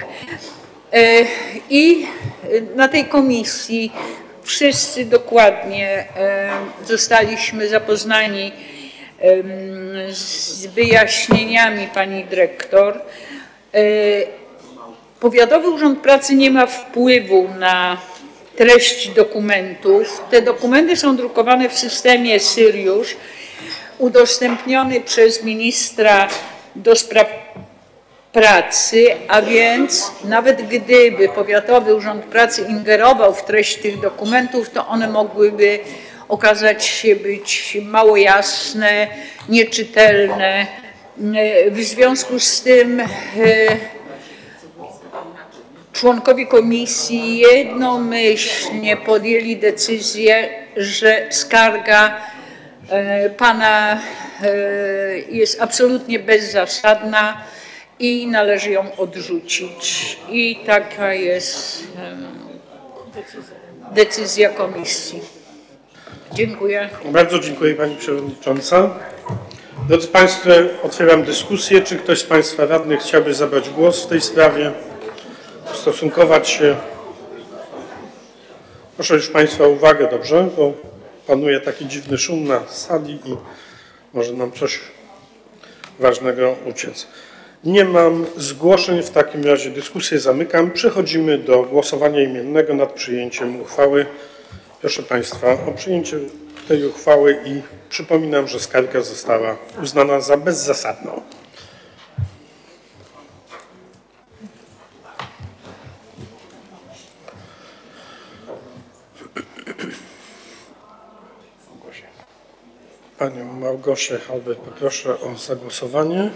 J: I na tej komisji wszyscy dokładnie zostaliśmy zapoznani z wyjaśnieniami pani dyrektor. Powiatowy Urząd Pracy nie ma wpływu na treść dokumentów. Te dokumenty są drukowane w systemie Syriusz, udostępniony przez ministra do spraw pracy, a więc nawet gdyby Powiatowy Urząd Pracy ingerował w treść tych dokumentów, to one mogłyby okazać się być mało jasne, nieczytelne. W związku z tym członkowie komisji jednomyślnie podjęli decyzję, że skarga pana jest absolutnie bezzasadna i należy ją odrzucić. I taka jest decyzja komisji. Dziękuję.
A: Bardzo dziękuję pani przewodnicząca. Drodzy państwo, otwieram dyskusję. Czy ktoś z państwa radnych chciałby zabrać głos w tej sprawie? Ustosunkować się. Proszę już państwa o uwagę, dobrze? Bo panuje taki dziwny szum na sali i może nam coś ważnego uciec. Nie mam zgłoszeń, w takim razie dyskusję zamykam. Przechodzimy do głosowania imiennego nad przyjęciem uchwały. Proszę państwa o przyjęcie tej uchwały i przypominam, że skarga została uznana za bezzasadną. Panią Małgosię Halbę poproszę o zagłosowanie.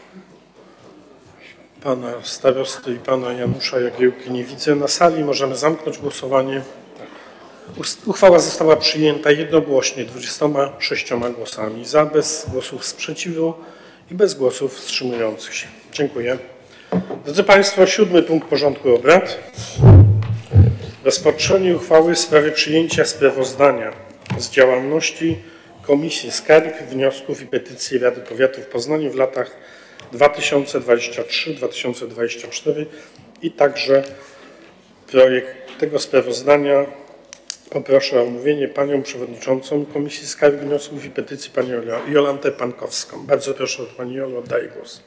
A: Pana starosty i pana Janusza Jagiełki nie widzę na sali. Możemy zamknąć głosowanie. Uchwała została przyjęta jednogłośnie dwudziestoma sześcioma głosami za, bez głosów sprzeciwu i bez głosów wstrzymujących się. Dziękuję. Drodzy państwo, siódmy punkt porządku obrad. Rozpatrzenie uchwały w sprawie przyjęcia sprawozdania z działalności Komisji Skarg, Wniosków i Petycji Rady Powiatu w Poznaniu w latach dwa tysiące dwudziestym trzecim do dwa tysiące dwudziestego czwartego i także projekt tego sprawozdania poproszę o omówienie panią przewodniczącą Komisji Skarg, Wniosków i Petycji, panią Jolantę Pankowską. Bardzo proszę od pani Jolu, oddaję głos.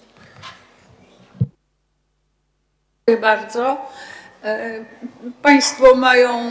J: Dziękuję bardzo. Państwo mają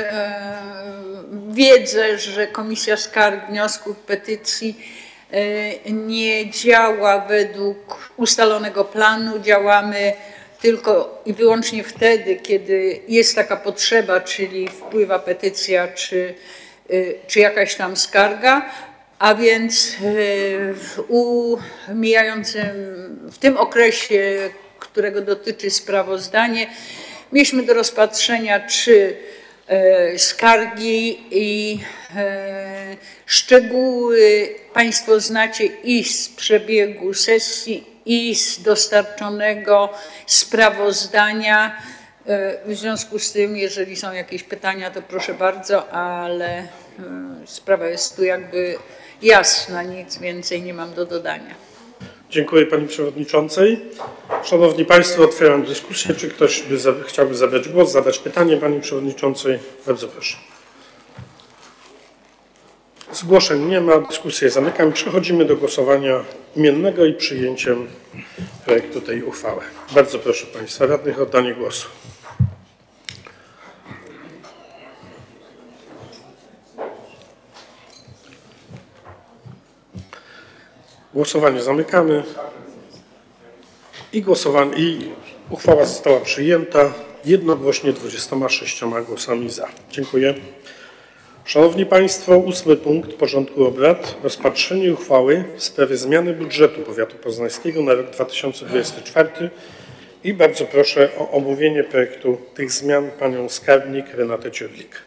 J: wiedzę, że Komisja Skarg, Wniosków, Petycji nie działa według ustalonego planu. Działamy tylko i wyłącznie wtedy, kiedy jest taka potrzeba, czyli wpływa petycja czy, czy jakaś tam skarga, a więc w mijającym, w tym okresie, którego dotyczy sprawozdanie, mieliśmy do rozpatrzenia trzy e, skargi i e, szczegóły państwo znacie i z przebiegu sesji, i z dostarczonego sprawozdania. E, w związku z tym, jeżeli są jakieś pytania, to proszę bardzo, ale e, sprawa jest tu jakby jasna, nic więcej nie mam do dodania.
A: Dziękuję pani przewodniczącej. Szanowni państwo, otwieram dyskusję. Czy ktoś by za, chciałby zabrać głos, zadać pytanie pani przewodniczącej? Bardzo proszę. Zgłoszeń nie ma, dyskusję zamykam. Przechodzimy do głosowania imiennego i przyjęciem projektu tej uchwały. Bardzo proszę państwa radnych o oddanie głosu. Głosowanie zamykamy i, głosowanie, i uchwała została przyjęta jednogłośnie dwudziestoma sześcioma głosami za. Dziękuję. Szanowni Państwo, ósmy punkt porządku obrad. Rozpatrzenie uchwały w sprawie zmiany budżetu Powiatu Poznańskiego na rok dwa tysiące dwudziesty czwarty I bardzo proszę o omówienie projektu tych zmian panią skarbnik Renatę Ciurlik.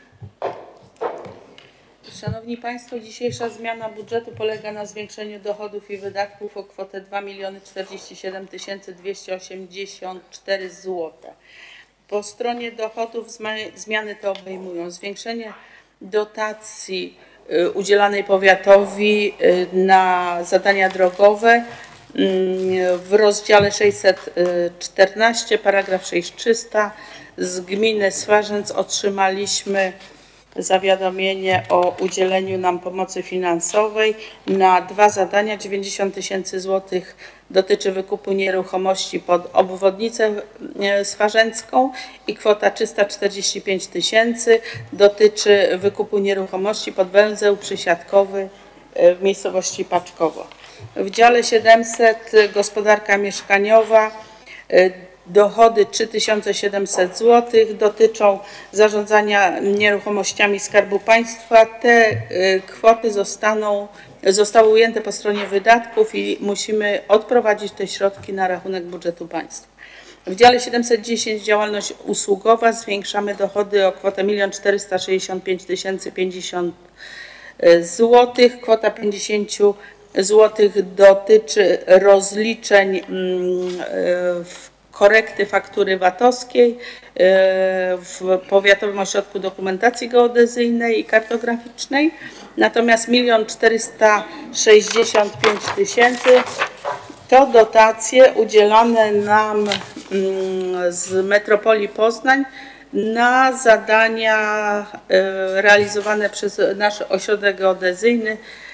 K: Szanowni Państwo, dzisiejsza zmiana budżetu polega na zwiększeniu dochodów i wydatków o kwotę dwa miliony czterdzieści siedem tysięcy dwieście osiemdziesiąt cztery złote. Po stronie dochodów zmiany te obejmują zwiększenie dotacji udzielanej powiatowi na zadania drogowe w rozdziale sześćset czternaście, paragraf sześć tysięcy trzysta. Z gminy Swarzędz otrzymaliśmy zawiadomienie o udzieleniu nam pomocy finansowej na dwa zadania. dziewięćdziesiąt tysięcy złotych dotyczy wykupu nieruchomości pod obwodnicę swarzędzką i kwota trzysta czterdzieści pięć tysięcy dotyczy wykupu nieruchomości pod węzeł przysiadkowy w miejscowości Paczkowo. W dziale siedemset gospodarka mieszkaniowa dochody trzy tysiące siedemset złotych dotyczą zarządzania nieruchomościami Skarbu Państwa. Te kwoty zostaną, zostały ujęte po stronie wydatków i musimy odprowadzić te środki na rachunek budżetu państwa. W dziale siedemset dziesięć działalność usługowa zwiększamy dochody o kwotę jeden czterysta sześćdziesiąt pięć tysięcy pięćdziesiąt złotych. Kwota pięćdziesiąt złotych dotyczy rozliczeń w korekty faktury vatowskiej w Powiatowym Ośrodku Dokumentacji Geodezyjnej i Kartograficznej. Natomiast jeden czterysta sześćdziesiąt pięć tysięcy to dotacje udzielone nam z Metropolii Poznań na zadania realizowane przez nasz ośrodek geodezyjny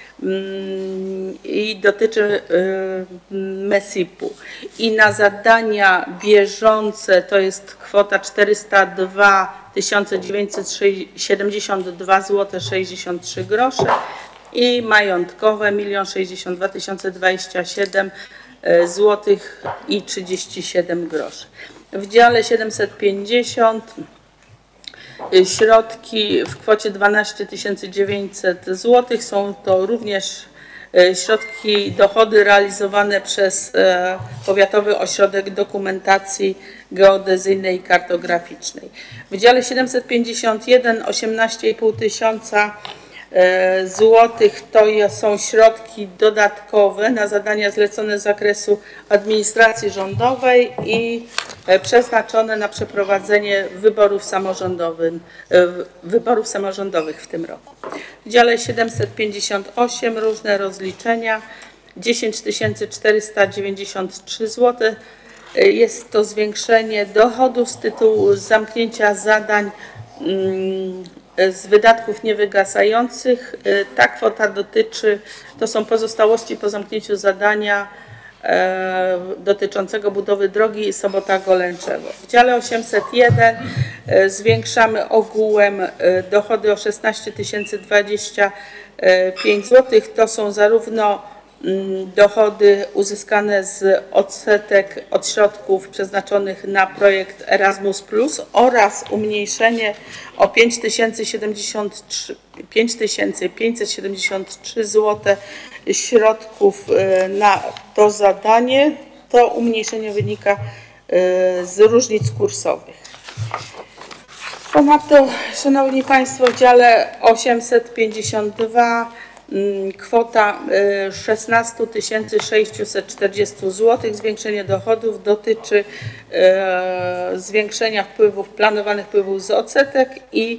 K: i dotyczy MESIP-u. I na zadania bieżące to jest kwota czterysta dwa tysiące dziewięćset siedemdziesiąt dwa złote sześćdziesiąt trzy grosze i majątkowe jeden sześćdziesiąt dwa tysiące dwadzieścia siedem złotych i trzydzieści siedem groszy. W dziale siedemset pięćdziesiąt środki w kwocie dwanaście tysięcy dziewięćset złotych. Są to również środki, dochody realizowane przez Powiatowy Ośrodek Dokumentacji Geodezyjnej i Kartograficznej. W dziale siedemset pięćdziesiąt jeden osiemnaście i pół tysiąca złotych to są środki dodatkowe na zadania zlecone z zakresu administracji rządowej i przeznaczone na przeprowadzenie wyborów samorządowych, wyborów samorządowych w tym roku. W dziale siedemset pięćdziesiąt osiem różne rozliczenia dziesięć tysięcy czterysta dziewięćdziesiąt trzy złote. Jest to zwiększenie dochodów z tytułu zamknięcia zadań z wydatków niewygasających. Ta kwota dotyczy, to są pozostałości po zamknięciu zadania e, dotyczącego budowy drogi Sobota-Golęczewo. W dziale osiemset jeden e, zwiększamy ogółem e, dochody o szesnaście tysięcy dwadzieścia pięć złotych. To są zarówno m, dochody uzyskane z odsetek od środków przeznaczonych na projekt Erasmus plus oraz umniejszenie o pięć tysięcy pięćset siedemdziesiąt trzy złote środków na to zadanie. To umniejszenie wynika z różnic kursowych. Ponadto, Szanowni Państwo, w dziale osiemset pięćdziesiąt dwa kwota szesnaście tysięcy sześćset czterdzieści złotych. Zwiększenie dochodów dotyczy zwiększenia wpływów, planowanych wpływów z odsetek i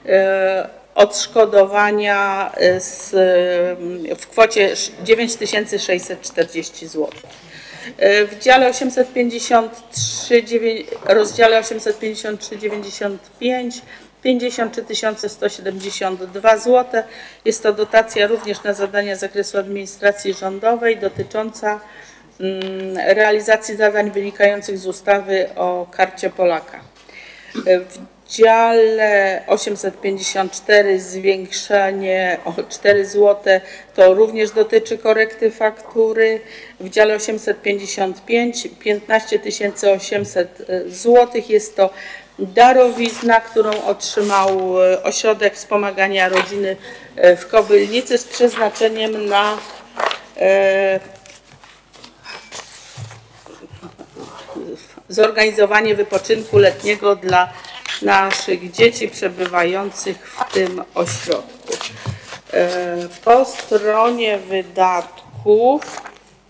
K: odszkodowania z, w kwocie dziewięć tysięcy sześćset czterdzieści złotych. W dziale osiemset pięćdziesiąt trzy, rozdziale osiemset pięćdziesiąt trzy dziewięćdziesiąt pięć pięćdziesiąt trzy tysiące sto siedemdziesiąt dwa złote. Jest to dotacja również na zadania z zakresu administracji rządowej dotycząca realizacji zadań wynikających z ustawy o Karcie Polaka. W dziale osiemset pięćdziesiąt cztery zwiększenie o cztery złote to również dotyczy korekty faktury. W dziale osiemset pięćdziesiąt pięć piętnaście tysięcy osiemset złotych jest to darowizna, którą otrzymał Ośrodek Wspomagania Rodziny w Kobylnicy z przeznaczeniem na e, zorganizowanie wypoczynku letniego dla naszych dzieci przebywających w tym ośrodku. Po stronie wydatków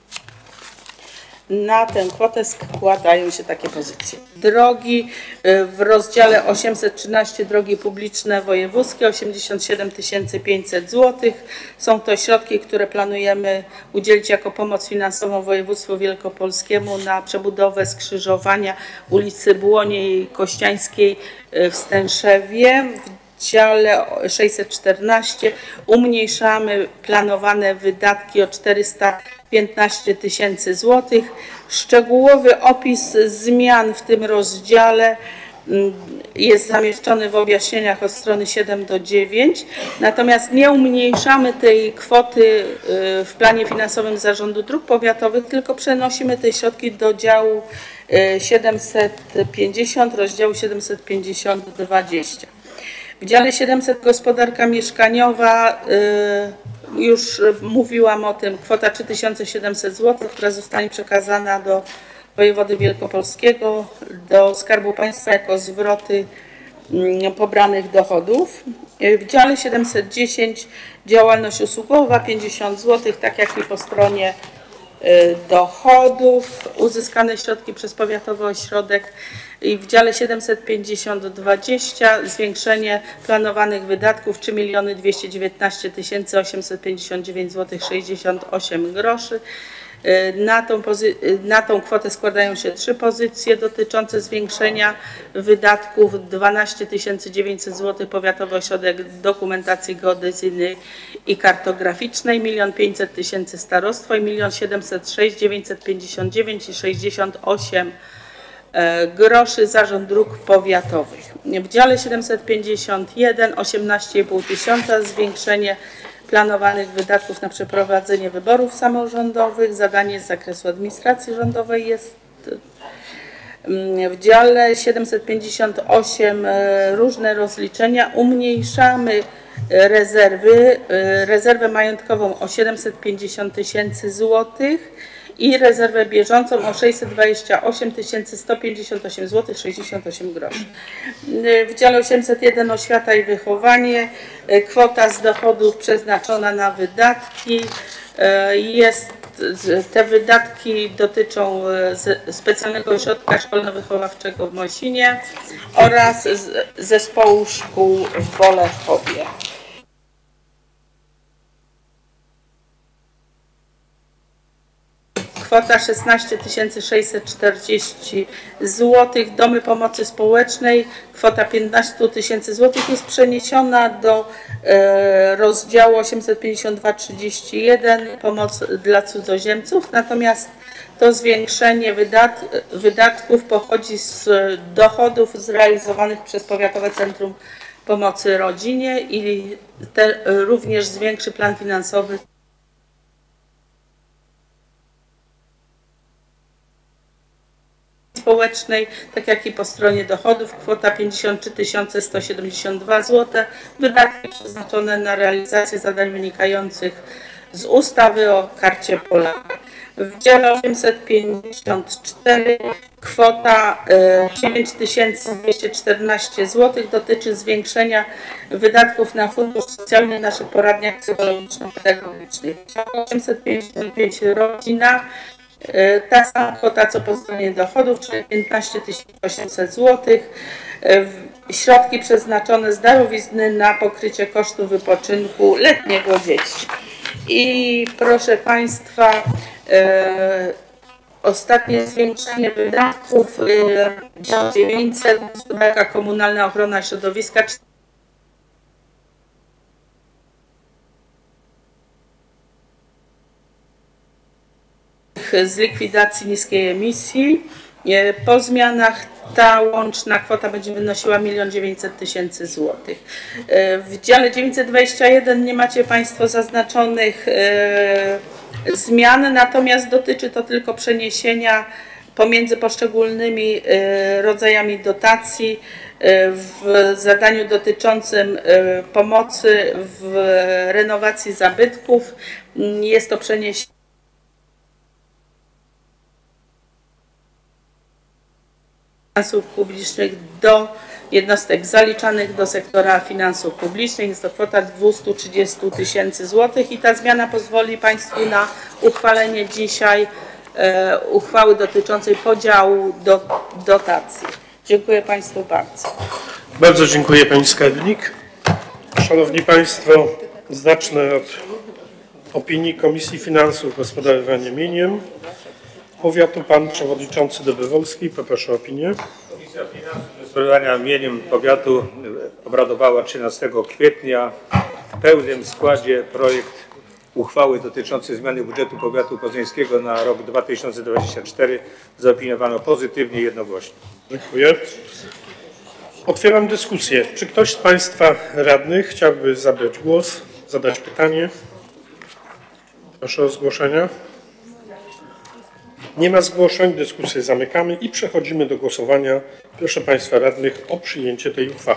K: na tę kwotę składają się takie pozycje. Drogi w rozdziale osiemset trzynaście drogi publiczne wojewódzkie osiemdziesiąt siedem tysięcy pięćset złotych. Są to środki, które planujemy udzielić jako pomoc finansową województwu wielkopolskiemu na przebudowę skrzyżowania ulicy Błoniej Kościańskiej w Stęszewie. W dziale sześćset czternaście umniejszamy planowane wydatki o czterysta piętnaście tysięcy złotych. Szczegółowy opis zmian w tym rozdziale jest zamieszczony w objaśnieniach od strony siedem do dziewięć, natomiast nie umniejszamy tej kwoty w planie finansowym Zarządu Dróg Powiatowych, tylko przenosimy te środki do działu siedemset pięćdziesiąt, rozdziału siedemset pięćdziesiąt dwadzieścia. W dziale siedemset gospodarka mieszkaniowa, już mówiłam o tym, kwota trzy tysiące siedemset złotych, która zostanie przekazana do wojewody wielkopolskiego, do Skarbu Państwa jako zwroty pobranych dochodów. W dziale siedemset dziesięć działalność usługowa pięćdziesiąt złotych, tak jak i po stronie dochodów, uzyskane środki przez powiatowy ośrodek. I w dziale siedemset pięćdziesiąt dwadzieścia zwiększenie planowanych wydatków trzy miliony dwieście dziewiętnaście tysięcy osiemset pięćdziesiąt dziewięć złotych sześćdziesiąt osiem groszy. Na tą, na tą kwotę składają się trzy pozycje dotyczące zwiększenia wydatków: dwanaście tysięcy dziewięćset złotych Powiatowy Ośrodek Dokumentacji Geodezyjnej i Kartograficznej, milion pięćset tysięcy Starostwo i milion siedemset sześć tysięcy dziewięćset pięćdziesiąt dziewięć i sześćdziesiąt osiem groszy Zarząd Dróg Powiatowych. W dziale siedemset pięćdziesiąt jeden osiemnaście i pół tysiąca zwiększenie planowanych wydatków na przeprowadzenie wyborów samorządowych. Zadanie z zakresu administracji rządowej jest. W dziale siedemset pięćdziesiąt osiem różne rozliczenia. Umniejszamy rezerwy, rezerwę majątkową o siedemset pięćdziesiąt tysięcy złotych i rezerwę bieżącą o sześćset dwadzieścia osiem tysięcy sto pięćdziesiąt osiem złotych sześćdziesiąt osiem groszy. W dziale osiemset jeden Oświata i Wychowanie kwota z dochodów przeznaczona na wydatki jest. Te wydatki dotyczą specjalnego ośrodka szkolno-wychowawczego w Mosinie oraz zespołu szkół w Bolechowie. Kwota szesnaście tysięcy sześćset czterdzieści złotych. Domy pomocy społecznej, kwota piętnaście tysięcy złotych jest przeniesiona do e, rozdziału osiemset pięćdziesiąt dwa trzydzieści jeden pomoc dla cudzoziemców, natomiast to zwiększenie wydat, wydatków pochodzi z dochodów zrealizowanych przez Powiatowe Centrum Pomocy Rodzinie i te, również zwiększy plan finansowy społecznej, tak jak i po stronie dochodów, kwota pięćdziesiąt trzy tysiące sto siedemdziesiąt dwa złote, wydatki przeznaczone na realizację zadań wynikających z ustawy o Karcie Polaka. W dziale osiemset pięćdziesiąt cztery kwota dziewięć tysięcy dwieście czternaście złotych dotyczy zwiększenia wydatków na fundusz socjalny w naszych poradniach psychologiczno-pedagogicznych. osiemset pięćdziesiąt pięć rodzina, ta sama kwota co po stronie dochodów, czyli piętnaście tysięcy osiemset złotych. Środki przeznaczone z darowizny na pokrycie kosztów wypoczynku letniego dzieci. I proszę Państwa, e, ostatnie zwiększenie wydatków, e, dział dziewięćset, gospodarka komunalna, ochrona środowiska, z likwidacji niskiej emisji. E, po zmianach ta łączna kwota będzie wynosiła milion dziewięćset tysięcy złotych. W dziale dziewięćset dwadzieścia jeden nie macie Państwo zaznaczonych e, zmian, natomiast dotyczy to tylko przeniesienia pomiędzy poszczególnymi e, rodzajami dotacji e, w zadaniu dotyczącym e, pomocy w renowacji zabytków. Jest to przeniesienie Finansów Publicznych do jednostek zaliczanych do sektora finansów publicznych. Jest to kwota dwieście trzydzieści tysięcy złotych i ta zmiana pozwoli Państwu na uchwalenie dzisiaj e, uchwały dotyczącej podziału do, dotacji. Dziękuję Państwu bardzo.
A: Bardzo dziękuję Pani Skarbnik. Szanowni Państwo, zacznę od opinii Komisji Finansów Gospodarowania Mieniem Powiatu. Pan Przewodniczący Dobrowolski, poproszę o opinię.
L: Komisja Finansów Gospodarowania Mieniem Powiatu obradowała trzynastego kwietnia. W pełnym składzie projekt uchwały dotyczący zmiany budżetu Powiatu Poznańskiego na rok dwa tysiące dwudziesty czwarty zaopiniowano pozytywnie i jednogłośnie.
A: Dziękuję. Otwieram dyskusję. Czy ktoś z Państwa radnych chciałby zabrać głos, zadać pytanie? Proszę o zgłoszenia. Nie ma zgłoszeń, dyskusję zamykamy i przechodzimy do głosowania. Proszę Państwa radnych o przyjęcie tej uchwały.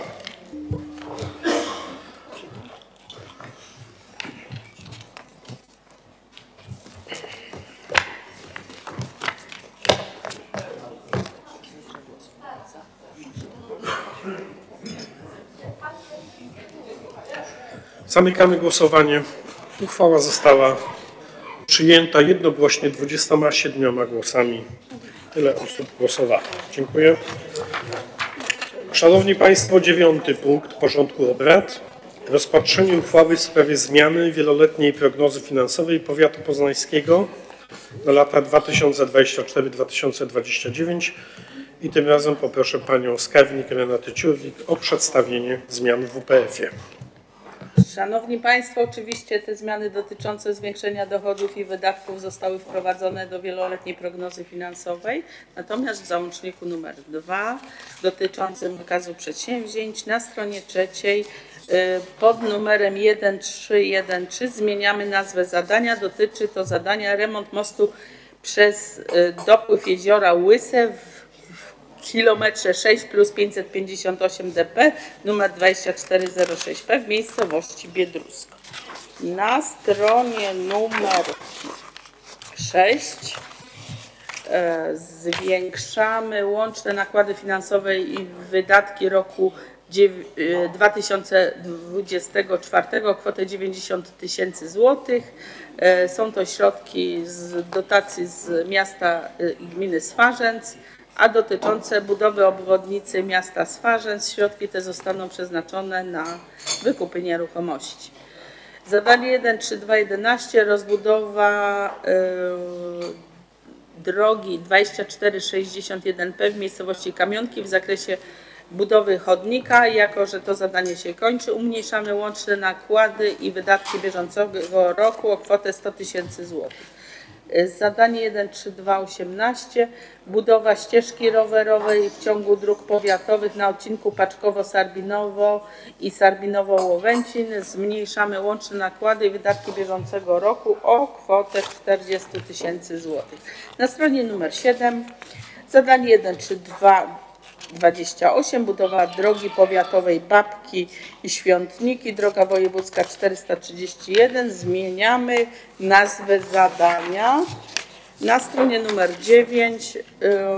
A: Zamykamy głosowanie. Uchwała została przyjęta jednogłośnie dwudziestoma siedmioma głosami. Tyle osób głosowało. Dziękuję. Szanowni Państwo, dziewiąty punkt porządku obrad. Rozpatrzenie uchwały w sprawie zmiany wieloletniej prognozy finansowej Powiatu Poznańskiego na lata dwa tysiące dwudziesty czwarty do dwa tysiące dwudziestego dziewiątego. I tym razem poproszę Panią skarbnik Renatę Ciurlik o przedstawienie zmian w W P F ie.
K: Szanowni Państwo, oczywiście te zmiany dotyczące zwiększenia dochodów i wydatków zostały wprowadzone do wieloletniej prognozy finansowej, natomiast w załączniku numer dwa dotyczącym wykazu przedsięwzięć na stronie trzeciej pod numerem jeden trzy jeden trzy zmieniamy nazwę zadania. Dotyczy to zadania remont mostu przez dopływ jeziora Łyse w kilometrze sześć plus pięćset pięćdziesiąt osiem D P numer dwadzieścia cztery zero sześć P w miejscowości Biedrusko. Na stronie numer sześć e, zwiększamy łączne nakłady finansowe i wydatki roku dwa tysiące dwudziestego czwartego o kwotę dziewięćdziesiąt tysięcy złotych. E, są to środki z dotacji z miasta i gminy Swarzędz, a dotyczące budowy obwodnicy miasta Swarzędz. Środki te zostaną przeznaczone na wykupy nieruchomości. Zadanie jeden trzy dwa jedenaście rozbudowa yy, drogi dwadzieścia cztery sześćdziesiąt jeden P w miejscowości Kamionki w zakresie budowy chodnika. Jako że to zadanie się kończy, umniejszamy łączne nakłady i wydatki bieżącego roku o kwotę sto tysięcy złotych. Zadanie jeden trzy dwa osiemnaście budowa ścieżki rowerowej w ciągu dróg powiatowych na odcinku Paczkowo-Sarbinowo i Sarbinowo-Łowęcin. Zmniejszamy łączne nakłady i wydatki bieżącego roku o kwotę czterdzieści tysięcy złotych. Na stronie numer siedem zadanie jeden trzy dwa dwadzieścia osiem budowa drogi powiatowej Babki i Świątniki, droga wojewódzka czterysta trzydzieści jeden. Zmieniamy nazwę zadania. Na stronie numer dziewięć yy,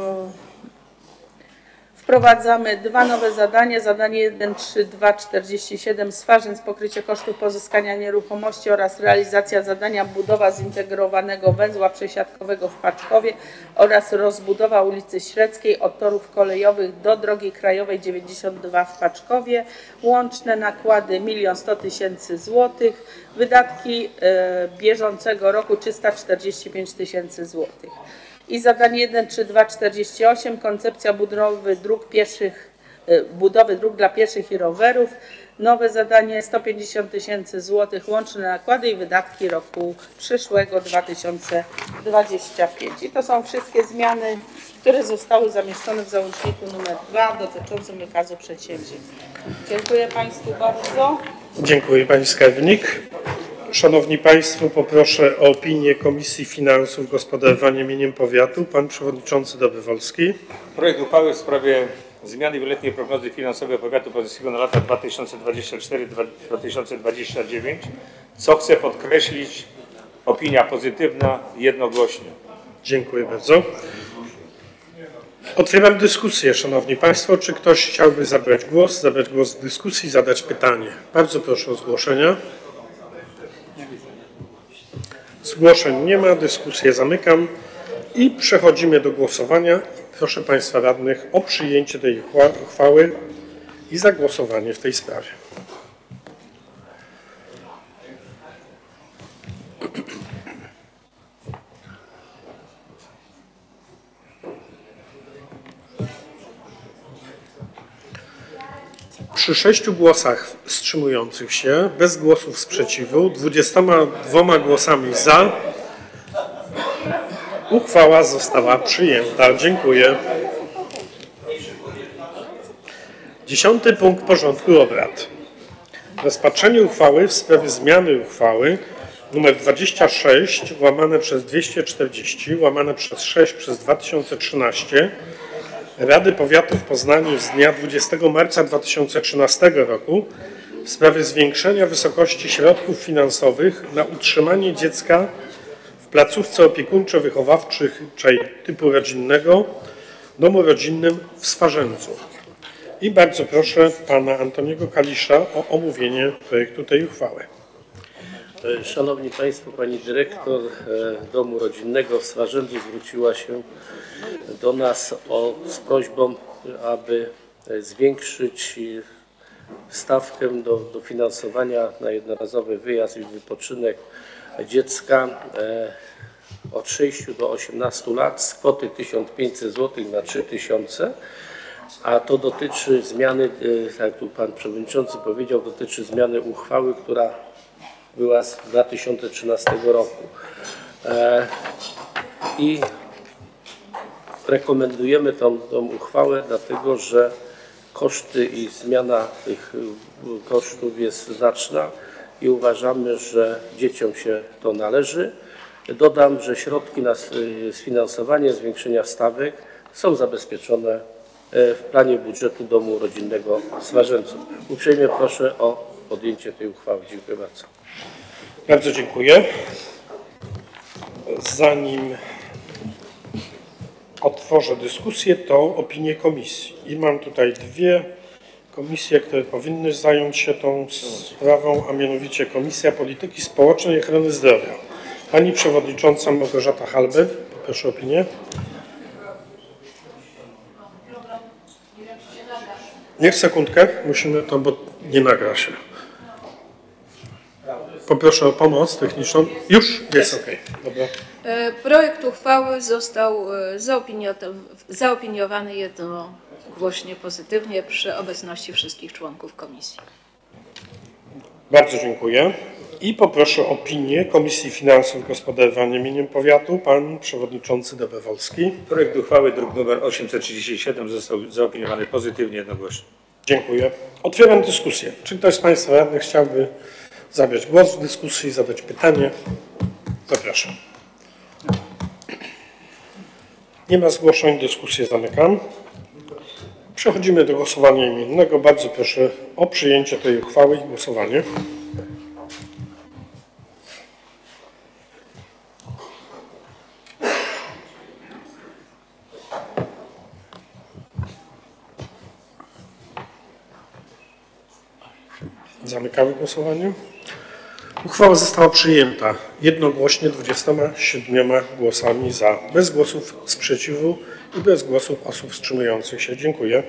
K: wprowadzamy dwa nowe zadania. Zadanie jeden trzy dwa czterdzieści siedem Swarzędz pokrycie kosztów pozyskania nieruchomości oraz realizacja zadania budowa zintegrowanego węzła przesiadkowego w Paczkowie oraz rozbudowa ulicy Średzkiej od torów kolejowych do drogi krajowej dziewięćdziesiąt dwa w Paczkowie. Łączne nakłady milion sto tysięcy złotych. Wydatki yy, bieżącego roku trzysta czterdzieści pięć tysięcy złotych. I zadanie jeden trzy dwa czterdzieści osiem koncepcja budowy dróg pieszych, budowy dróg dla pieszych i rowerów. Nowe zadanie sto pięćdziesiąt tysięcy złotych, łączne nakłady i wydatki roku przyszłego dwa tysiące dwudziestego piątego. I to są wszystkie zmiany, które zostały zamieszczone w załączniku numer dwa dotyczącym wykazu przedsięwzięć. Dziękuję Państwu bardzo.
A: Dziękuję Pani skarbnik. Szanowni Państwo, poproszę o opinię Komisji Finansów Gospodarowania Mieniem Powiatu. Pan Przewodniczący Dobrowolski.
L: Projekt uchwały w sprawie zmiany wieloletniej prognozy finansowej Powiatu Poznańskiego na lata dwa tysiące dwudziesty czwarty do dwa tysiące dwudziestego dziewiątego, co chcę podkreślić, opinia pozytywna, jednogłośnie.
A: Dziękuję bardzo. Otwieram dyskusję, Szanowni Państwo. Czy ktoś chciałby zabrać głos, zabrać głos w dyskusji, zadać pytanie? Bardzo proszę o zgłoszenia. Zgłoszeń nie ma, dyskusję zamykam i przechodzimy do głosowania. Proszę Państwa radnych o przyjęcie tej uchwały i zagłosowanie w tej sprawie. Przy sześciu głosach wstrzymujących się, bez głosów sprzeciwu, dwudziestoma dwoma głosami za, uchwała została przyjęta. Dziękuję. Dziesiąty punkt porządku obrad. Rozpatrzenie uchwały w sprawie zmiany uchwały nr dwadzieścia sześć łamane przez dwieście czterdzieści łamane przez sześć przez dwa tysiące trzynaście Rady Powiatu w Poznaniu z dnia dwudziestego marca dwa tysiące trzynastego roku w sprawie zwiększenia wysokości środków finansowych na utrzymanie dziecka w placówce opiekuńczo-wychowawczej typu rodzinnego w domu rodzinnym w Swarzędzu. I bardzo proszę pana Antoniego Kalisza o omówienie projektu tej uchwały.
M: Szanowni Państwo, Pani Dyrektor Domu Rodzinnego w Swarzędzu zwróciła się do nas o, z prośbą, aby zwiększyć stawkę do dofinansowania na jednorazowy wyjazd i wypoczynek dziecka od sześciu do osiemnastu lat z kwoty tysiąc pięćset złotych na trzy tysiące, a to dotyczy zmiany, jak tu Pan Przewodniczący powiedział, dotyczy zmiany uchwały, która była z dwa tysiące trzynastego roku. I rekomendujemy tą, tą uchwałę, dlatego że koszty i zmiana tych kosztów jest znaczna i uważamy, że dzieciom się to należy. Dodam, że środki na sfinansowanie zwiększenia stawek są zabezpieczone w planie budżetu Domu Rodzinnego w Swarzędzu. Uprzejmie proszę o podjęcie tej uchwały. Dziękuję bardzo.
A: Bardzo dziękuję. Zanim otworzę dyskusję, to opinię komisji. I mam tutaj dwie komisje, które powinny zająć się tą sprawą, a mianowicie Komisja Polityki Społecznej i Ochrony Zdrowia. Pani Przewodnicząca Małgorzata Halbert, proszę o opinię. Niech sekundkę, musimy to, bo nie nagra się. Poproszę o pomoc techniczną. Już jest ok. Dobra.
N: Projekt uchwały został zaopiniowany jednogłośnie pozytywnie przy obecności wszystkich członków komisji.
A: Bardzo dziękuję. I poproszę o opinię Komisji Finansów i Gospodarowania Mieniem Powiatu. Pan Przewodniczący Dobrowolski.
L: Projekt uchwały druk nr osiemset trzydzieści siedem został zaopiniowany pozytywnie jednogłośnie.
A: Dziękuję. Otwieram dyskusję. Czy ktoś z Państwa radnych chciałby zabrać głos w dyskusji, zadać pytanie? Zapraszam. Nie ma zgłoszeń, dyskusję zamykam. Przechodzimy do głosowania imiennego. Bardzo proszę o przyjęcie tej uchwały i głosowanie. Zamykamy głosowanie. Uchwała została przyjęta jednogłośnie dwudziestoma siedmioma głosami za, bez głosów sprzeciwu i bez głosów osób wstrzymujących się. Dziękuję.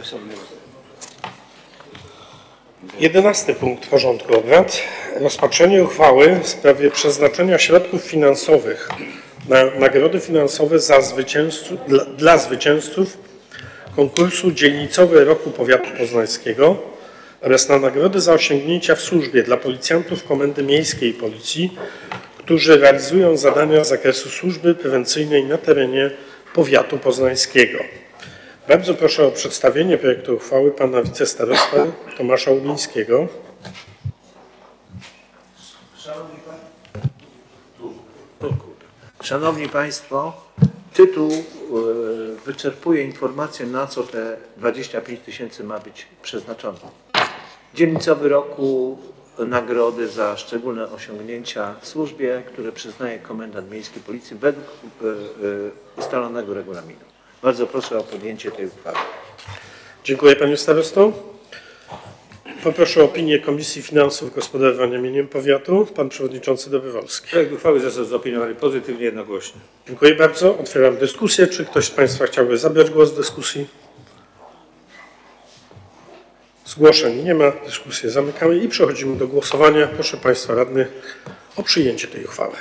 A: Jedenasty punkt porządku obrad. Rozpatrzenie uchwały w sprawie przeznaczenia środków finansowych na nagrody finansowe za zwycięzców, dla, dla zwycięzców konkursu Dzielnicowy Roku Powiatu Poznańskiego oraz na nagrody za osiągnięcia w służbie dla policjantów Komendy Miejskiej Policji, którzy realizują zadania z zakresu służby prewencyjnej na terenie powiatu poznańskiego. Bardzo proszę o przedstawienie projektu uchwały pana wicestarostę Tomasza Ubińskiego.
O: Szanowni Państwo, tytuł wyczerpuje informację, na co te dwadzieścia pięć tysięcy ma być przeznaczone. Dzielnicowy roku nagrody za szczególne osiągnięcia w służbie, które przyznaje komendant miejski Policji według ustalonego regulaminu. Bardzo proszę o podjęcie tej uchwały.
A: Dziękuję panie starosto. Poproszę o opinię Komisji Finansów Gospodarowania Mieniem Powiatu. Pan przewodniczący Dobrowolski.
L: Projekt uchwały został zaopiniowany pozytywnie, jednogłośnie.
A: Dziękuję bardzo. Otwieram dyskusję. Czy ktoś z państwa chciałby zabrać głos w dyskusji? Zgłoszeń nie ma. Dyskusję zamykamy i przechodzimy do głosowania. Proszę państwa radnych o przyjęcie tej uchwały.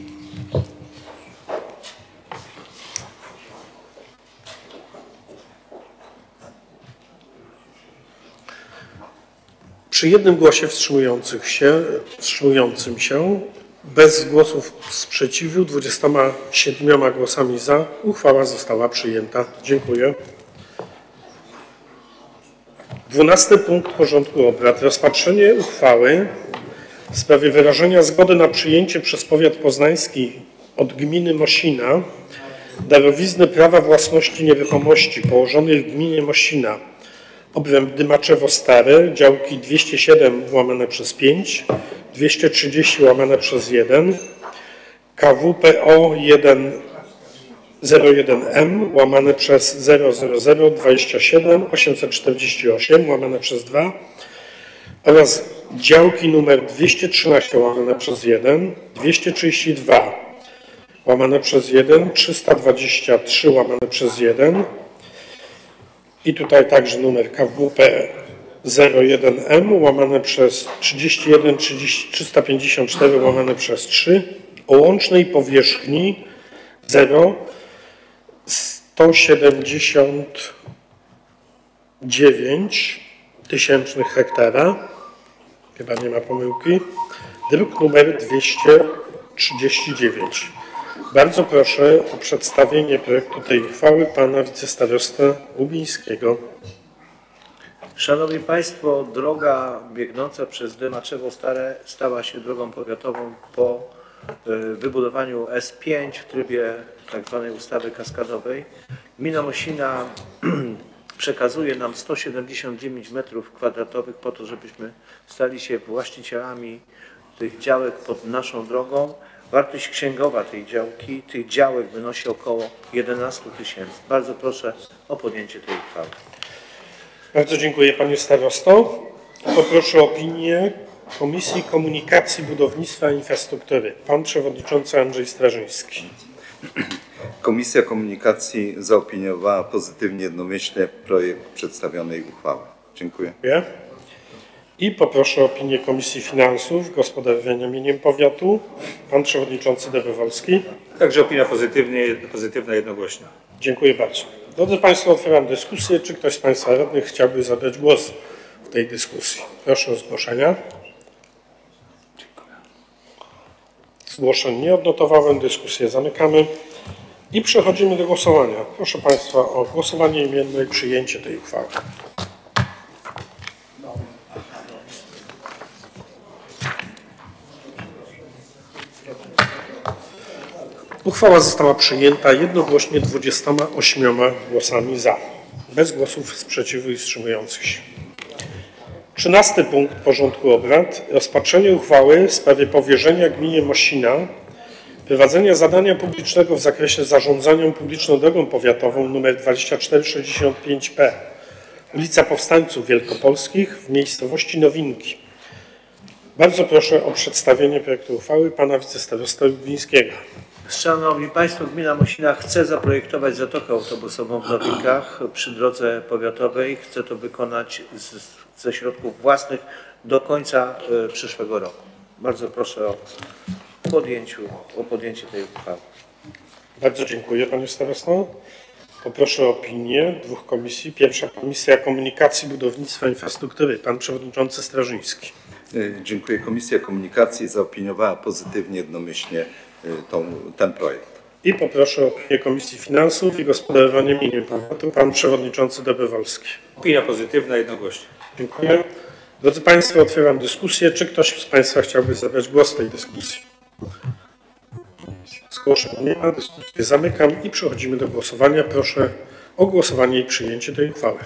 A: Przy jednym głosie wstrzymujących się, wstrzymującym się, bez głosów sprzeciwu, dwudziestoma siedmioma głosami za, uchwała została przyjęta. Dziękuję. Dwunasty punkt porządku obrad. Rozpatrzenie uchwały w sprawie wyrażenia zgody na przyjęcie przez powiat poznański od gminy Mosina darowizny prawa własności nieruchomości położonych w gminie Mosina, obręb Dymaczewo Stare, działki dwieście siedem łamane przez pięć, dwieście trzydzieści łamane przez jeden, K W P O jeden zero jeden M łamane przez zero zero zero dwadzieścia siedem osiemset czterdzieści osiem łamane przez dwa oraz działki numer dwieście trzynaście łamane przez jeden, dwieście trzydzieści dwa łamane przez jeden, trzysta dwadzieścia trzy łamane przez jeden i tutaj także numer K W P zero jeden M łamane przez trzydzieści jeden trzysta pięćdziesiąt cztery łamane przez trzy o łącznej powierzchni zero sto siedemdziesiąt dziewięć tysięcznych hektara, chyba nie ma pomyłki, druk numer dwieście trzydzieści dziewięć. Bardzo proszę o przedstawienie projektu tej uchwały pana wicestarostę Łubińskiego.
O: Szanowni Państwo, droga biegnąca przez Dymaczewo Stare stała się drogą powiatową po wybudowaniu S pięć w trybie tzw. ustawy kaskadowej. Gmina Mosina przekazuje nam sto siedemdziesiąt dziewięć metrów kwadratowych po to, żebyśmy stali się właścicielami tych działek pod naszą drogą. Wartość księgowa tej działki, tych działek wynosi około jedenaście tysięcy. Bardzo proszę o podjęcie tej uchwały.
A: Bardzo dziękuję panie starosto. Poproszę o opinię Komisji Komunikacji, Budownictwa i Infrastruktury. Pan przewodniczący Andrzej Strażyński.
P: Komisja Komunikacji zaopiniowała pozytywnie jednomyślnie projekt przedstawionej uchwały. Dziękuję.
A: Dziękuję. I poproszę o opinię Komisji Finansów, Gospodarowania Mieniem Powiatu. Pan przewodniczący Dobrowolski.
L: Także opinia pozytywnie, pozytywna jednogłośnie.
A: Dziękuję bardzo. Drodzy Państwo, otwieram dyskusję. Czy ktoś z Państwa radnych chciałby zabrać głos w tej dyskusji? Proszę o zgłoszenia. Zgłoszeń nie odnotowałem. Dyskusję zamykamy. I przechodzimy do głosowania. Proszę Państwa o głosowanie imienne i przyjęcie tej uchwały. Uchwała została przyjęta jednogłośnie dwudziestoma ośmioma głosami za, bez głosów sprzeciwu i wstrzymujących się. Trzynasty punkt porządku obrad. Rozpatrzenie uchwały w sprawie powierzenia gminie Mosina prowadzenia zadania publicznego w zakresie zarządzania publiczną drogą powiatową nr dwadzieścia cztery sześćdziesiąt pięć P, ulica Powstańców Wielkopolskich w miejscowości Nowinki. Bardzo proszę o przedstawienie projektu uchwały pana wicestarostę Lublińskiego.
O: Szanowni Państwo, gmina Mosina chce zaprojektować zatokę autobusową w Nowinkach przy drodze powiatowej. Chce to wykonać z, ze środków własnych do końca y, przyszłego roku. Bardzo proszę o, podjęciu, o podjęcie tej uchwały.
A: Bardzo dziękuję panie starosto. Poproszę o opinię dwóch komisji. Pierwsza Komisja Komunikacji, Budownictwa i Infrastruktury. Pan przewodniczący Strażyński.
P: Dziękuję. Komisja Komunikacji zaopiniowała pozytywnie jednomyślnie Tą, ten projekt.
A: I poproszę o opinię Komisji Finansów i Gospodarowania Mieniem Powiatu. Pan przewodniczący Dobrowolski.
L: Opinia pozytywna, jednogłośnie.
A: Dziękuję. Drodzy Państwo, otwieram dyskusję. Czy ktoś z Państwa chciałby zabrać głos w tej dyskusji? Zgłoszeń nie ma. Dyskusję zamykam i przechodzimy do głosowania. Proszę o głosowanie i przyjęcie tej uchwały.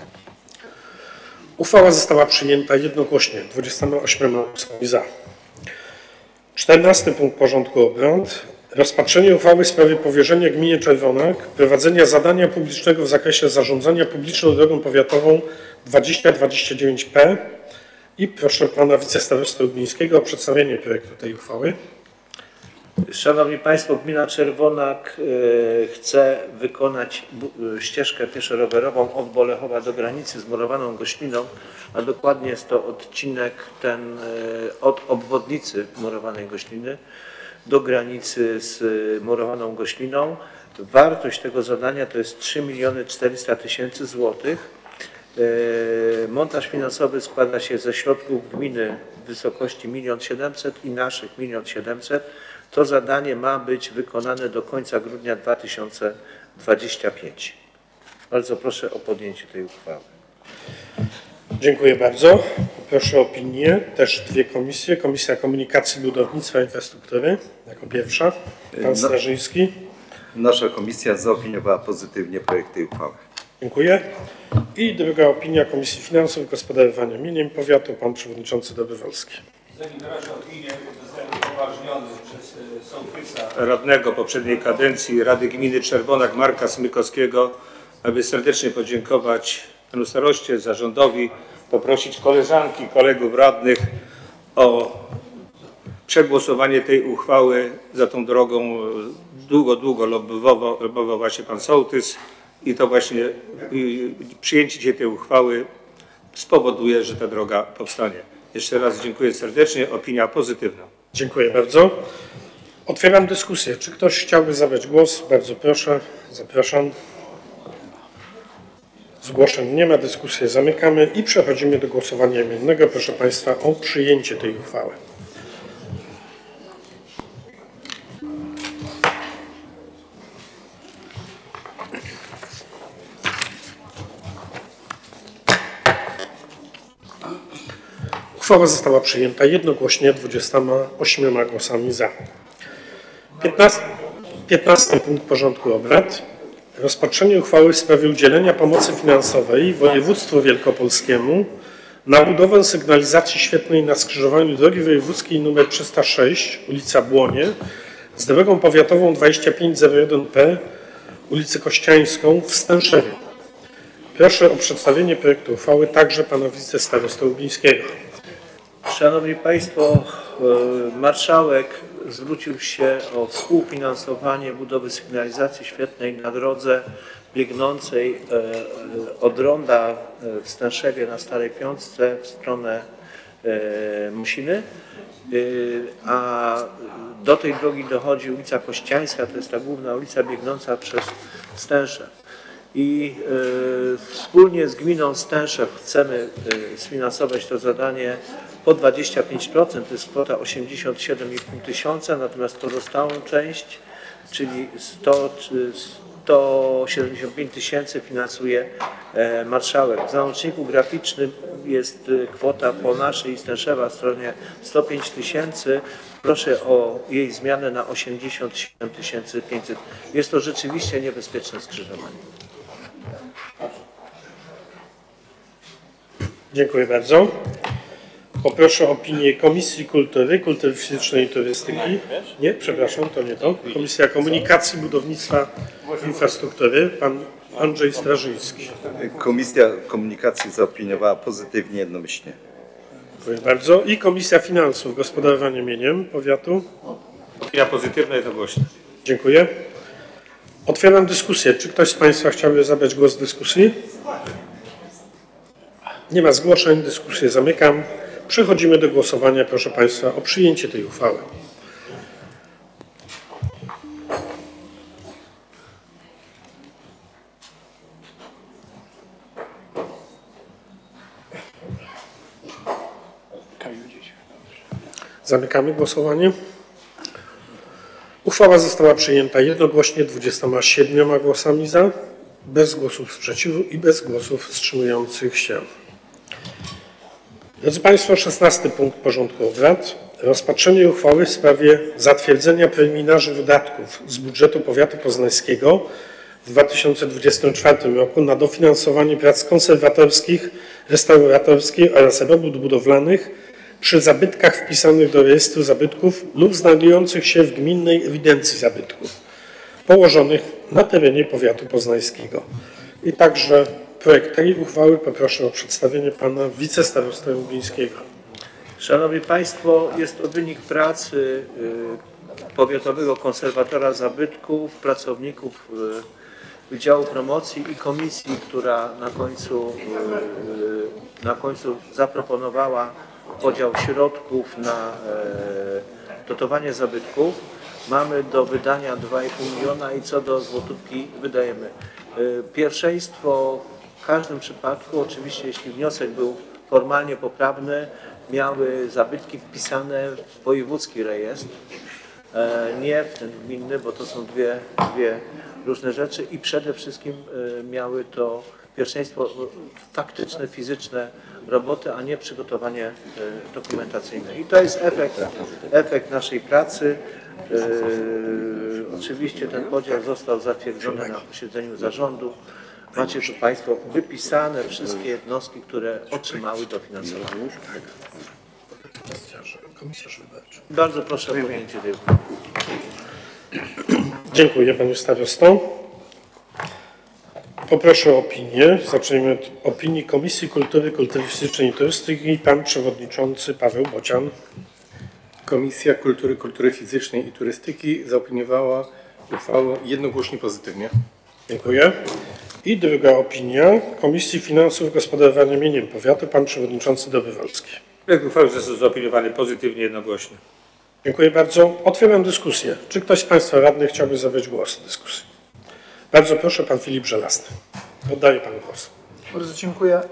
A: Uchwała została przyjęta jednogłośnie, dwudziestoma ośmioma głosami za. czternasty punkt porządku obrad. Rozpatrzenie uchwały w sprawie powierzenia gminie Czerwonak prowadzenia zadania publicznego w zakresie zarządzania publiczną drogą powiatową dwadzieścia dwadzieścia dziewięć P i proszę pana wicestarostę Lublińskiego o przedstawienie projektu tej uchwały.
O: Szanowni Państwo, gmina Czerwonak chce wykonać ścieżkę pieszo-rowerową od Bolechowa do granicy z Murowaną Gośliną, a dokładnie jest to odcinek ten od obwodnicy Murowanej Gośliny do granicy z Murowaną Gośliną. Wartość tego zadania to jest trzy miliony czterysta tysięcy złotych. Montaż finansowy składa się ze środków gminy w wysokości milion siedemset i naszych milion siedemset. To zadanie ma być wykonane do końca grudnia dwa tysiące dwudziestego piątego. Bardzo proszę o podjęcie tej uchwały.
A: Dziękuję bardzo. Proszę o opinię. Też dwie komisje. Komisja Komunikacji, Budownictwa i Infrastruktury jako pierwsza. Pan Starzyński.
P: Nasza komisja zaopiniowała pozytywnie projekt tej uchwały.
A: Dziękuję. I druga opinia Komisji Finansów i Gospodarowania Mieniem Powiatu. Pan Przewodniczący Dobrowolski.
L: Zanim opinię, zostałem uważniony przez sołtysa radnego poprzedniej kadencji Rady Gminy Czerwonak Marka Smykowskiego, aby serdecznie podziękować panu staroście, zarządowi, poprosić koleżanki, kolegów radnych o przegłosowanie tej uchwały. Za tą drogą długo, długo lobbował, lobbował właśnie pan sołtys i to właśnie przyjęcie tej uchwały spowoduje, że ta droga powstanie. Jeszcze raz dziękuję serdecznie. Opinia pozytywna.
A: Dziękuję bardzo. Otwieram dyskusję. Czy ktoś chciałby zabrać głos? Bardzo proszę. Zapraszam. Zgłoszeń nie ma. Dyskusję zamykamy i przechodzimy do głosowania imiennego. Proszę Państwa o przyjęcie tej uchwały. Uchwała została przyjęta jednogłośnie dwudziestoma ośmioma głosami za. piętnasty punkt porządku obrad. Rozpatrzenie uchwały w sprawie udzielenia pomocy finansowej województwu wielkopolskiemu na budowę sygnalizacji świetlnej na skrzyżowaniu drogi wojewódzkiej nr trzysta sześć, ulica Błonie, z drogą powiatową dwadzieścia pięć zero jeden P, ulicę Kościańską w Stęszewie. Proszę o przedstawienie projektu uchwały także pana wicestarostę Lublińskiego.
O: Szanowni Państwo, marszałek zwrócił się o współfinansowanie budowy sygnalizacji świetlnej na drodze biegnącej od ronda w Stęszewie na Starej Piątce w stronę Musiny, a do tej drogi dochodzi ulica Kościańska, to jest ta główna ulica biegnąca przez Stęszew. I y, wspólnie z gminą Stęszew chcemy y, sfinansować to zadanie po dwadzieścia pięć procent, to jest kwota osiemdziesiąt siedem i pół tysiąca, natomiast pozostałą część, czyli sto siedemdziesiąt pięć tysięcy finansuje e, marszałek. W załączniku graficznym jest y, kwota po naszej Stęszewa stronie sto pięć tysięcy. Proszę o jej zmianę na osiemdziesiąt siedem tysięcy pięćset. Jest to rzeczywiście niebezpieczne skrzyżowanie.
A: Dziękuję bardzo. Poproszę o opinię Komisji Kultury, Kultury Fizycznej i Turystyki. Nie, przepraszam, to nie to. Komisja Komunikacji, Budownictwa i Infrastruktury. Pan Andrzej Strażyński.
P: Komisja Komunikacji zaopiniowała pozytywnie, jednomyślnie.
A: Dziękuję bardzo. I Komisja Finansów, Gospodarowania Mieniem Powiatu.
L: Opinia pozytywna i jednogłośnie.
A: Dziękuję. Otwieram dyskusję. Czy ktoś z Państwa chciałby zabrać głos w dyskusji? Nie ma zgłoszeń. Dyskusję zamykam. Przechodzimy do głosowania. Proszę Państwa o przyjęcie tej uchwały. Zamykamy głosowanie. Uchwała została przyjęta jednogłośnie dwudziestoma siedmioma głosami za, bez głosów sprzeciwu i bez głosów wstrzymujących się. Drodzy Państwo, szesnasty punkt porządku obrad. Rozpatrzenie uchwały w sprawie zatwierdzenia preliminarzy wydatków z budżetu powiatu poznańskiego w dwa tysiące dwudziestym czwartym roku na dofinansowanie prac konserwatorskich, restauratorskich oraz robót budowlanych przy zabytkach wpisanych do rejestru zabytków lub znajdujących się w gminnej ewidencji zabytków położonych na terenie powiatu poznańskiego. I także projekt tej uchwały poproszę o przedstawienie pana wicestarosty Lublińskiego.
O: Szanowni Państwo, jest to wynik pracy powiatowego konserwatora zabytków, pracowników Wydziału Promocji i komisji, która na końcu, na końcu zaproponowała podział środków na dotowanie zabytków. Mamy do wydania dwa i pół miliona i co do złotówki wydajemy. Pierwszeństwo w każdym przypadku, oczywiście jeśli wniosek był formalnie poprawny, miały zabytki wpisane w wojewódzki rejestr, nie w ten gminny, bo to są dwie, dwie różne rzeczy i przede wszystkim miały to pierwszeństwo faktyczne, fizyczne roboty, a nie przygotowanie dokumentacyjne. I to jest efekt, efekt naszej pracy. Yy, oczywiście ten podział został zatwierdzony na posiedzeniu zarządu. Macie tu Państwo wypisane wszystkie jednostki, które otrzymały dofinansowanie. Bardzo proszę o podjęcie tej uchwały.
A: Dziękuję panie starosto. Poproszę o opinię. Zaczniemy od opinii Komisji Kultury, Kultury Fizycznej i Turystyki. Pan przewodniczący Paweł Bocian.
I: Komisja Kultury, Kultury Fizycznej i Turystyki zaopiniowała uchwałę jednogłośnie pozytywnie.
A: Dziękuję. I druga opinia Komisji Finansów Gospodarowania Mieniem Powiatu, pan przewodniczący Dobrowolski.
L: Projekt uchwały został zaopiniowany pozytywnie, jednogłośnie.
A: Dziękuję bardzo. Otwieram dyskusję. Czy ktoś z Państwa radnych chciałby zabrać głos w dyskusji? Bardzo proszę, pan Filip Żelazny. Oddaję panu głos.
Q: Bardzo dziękuję.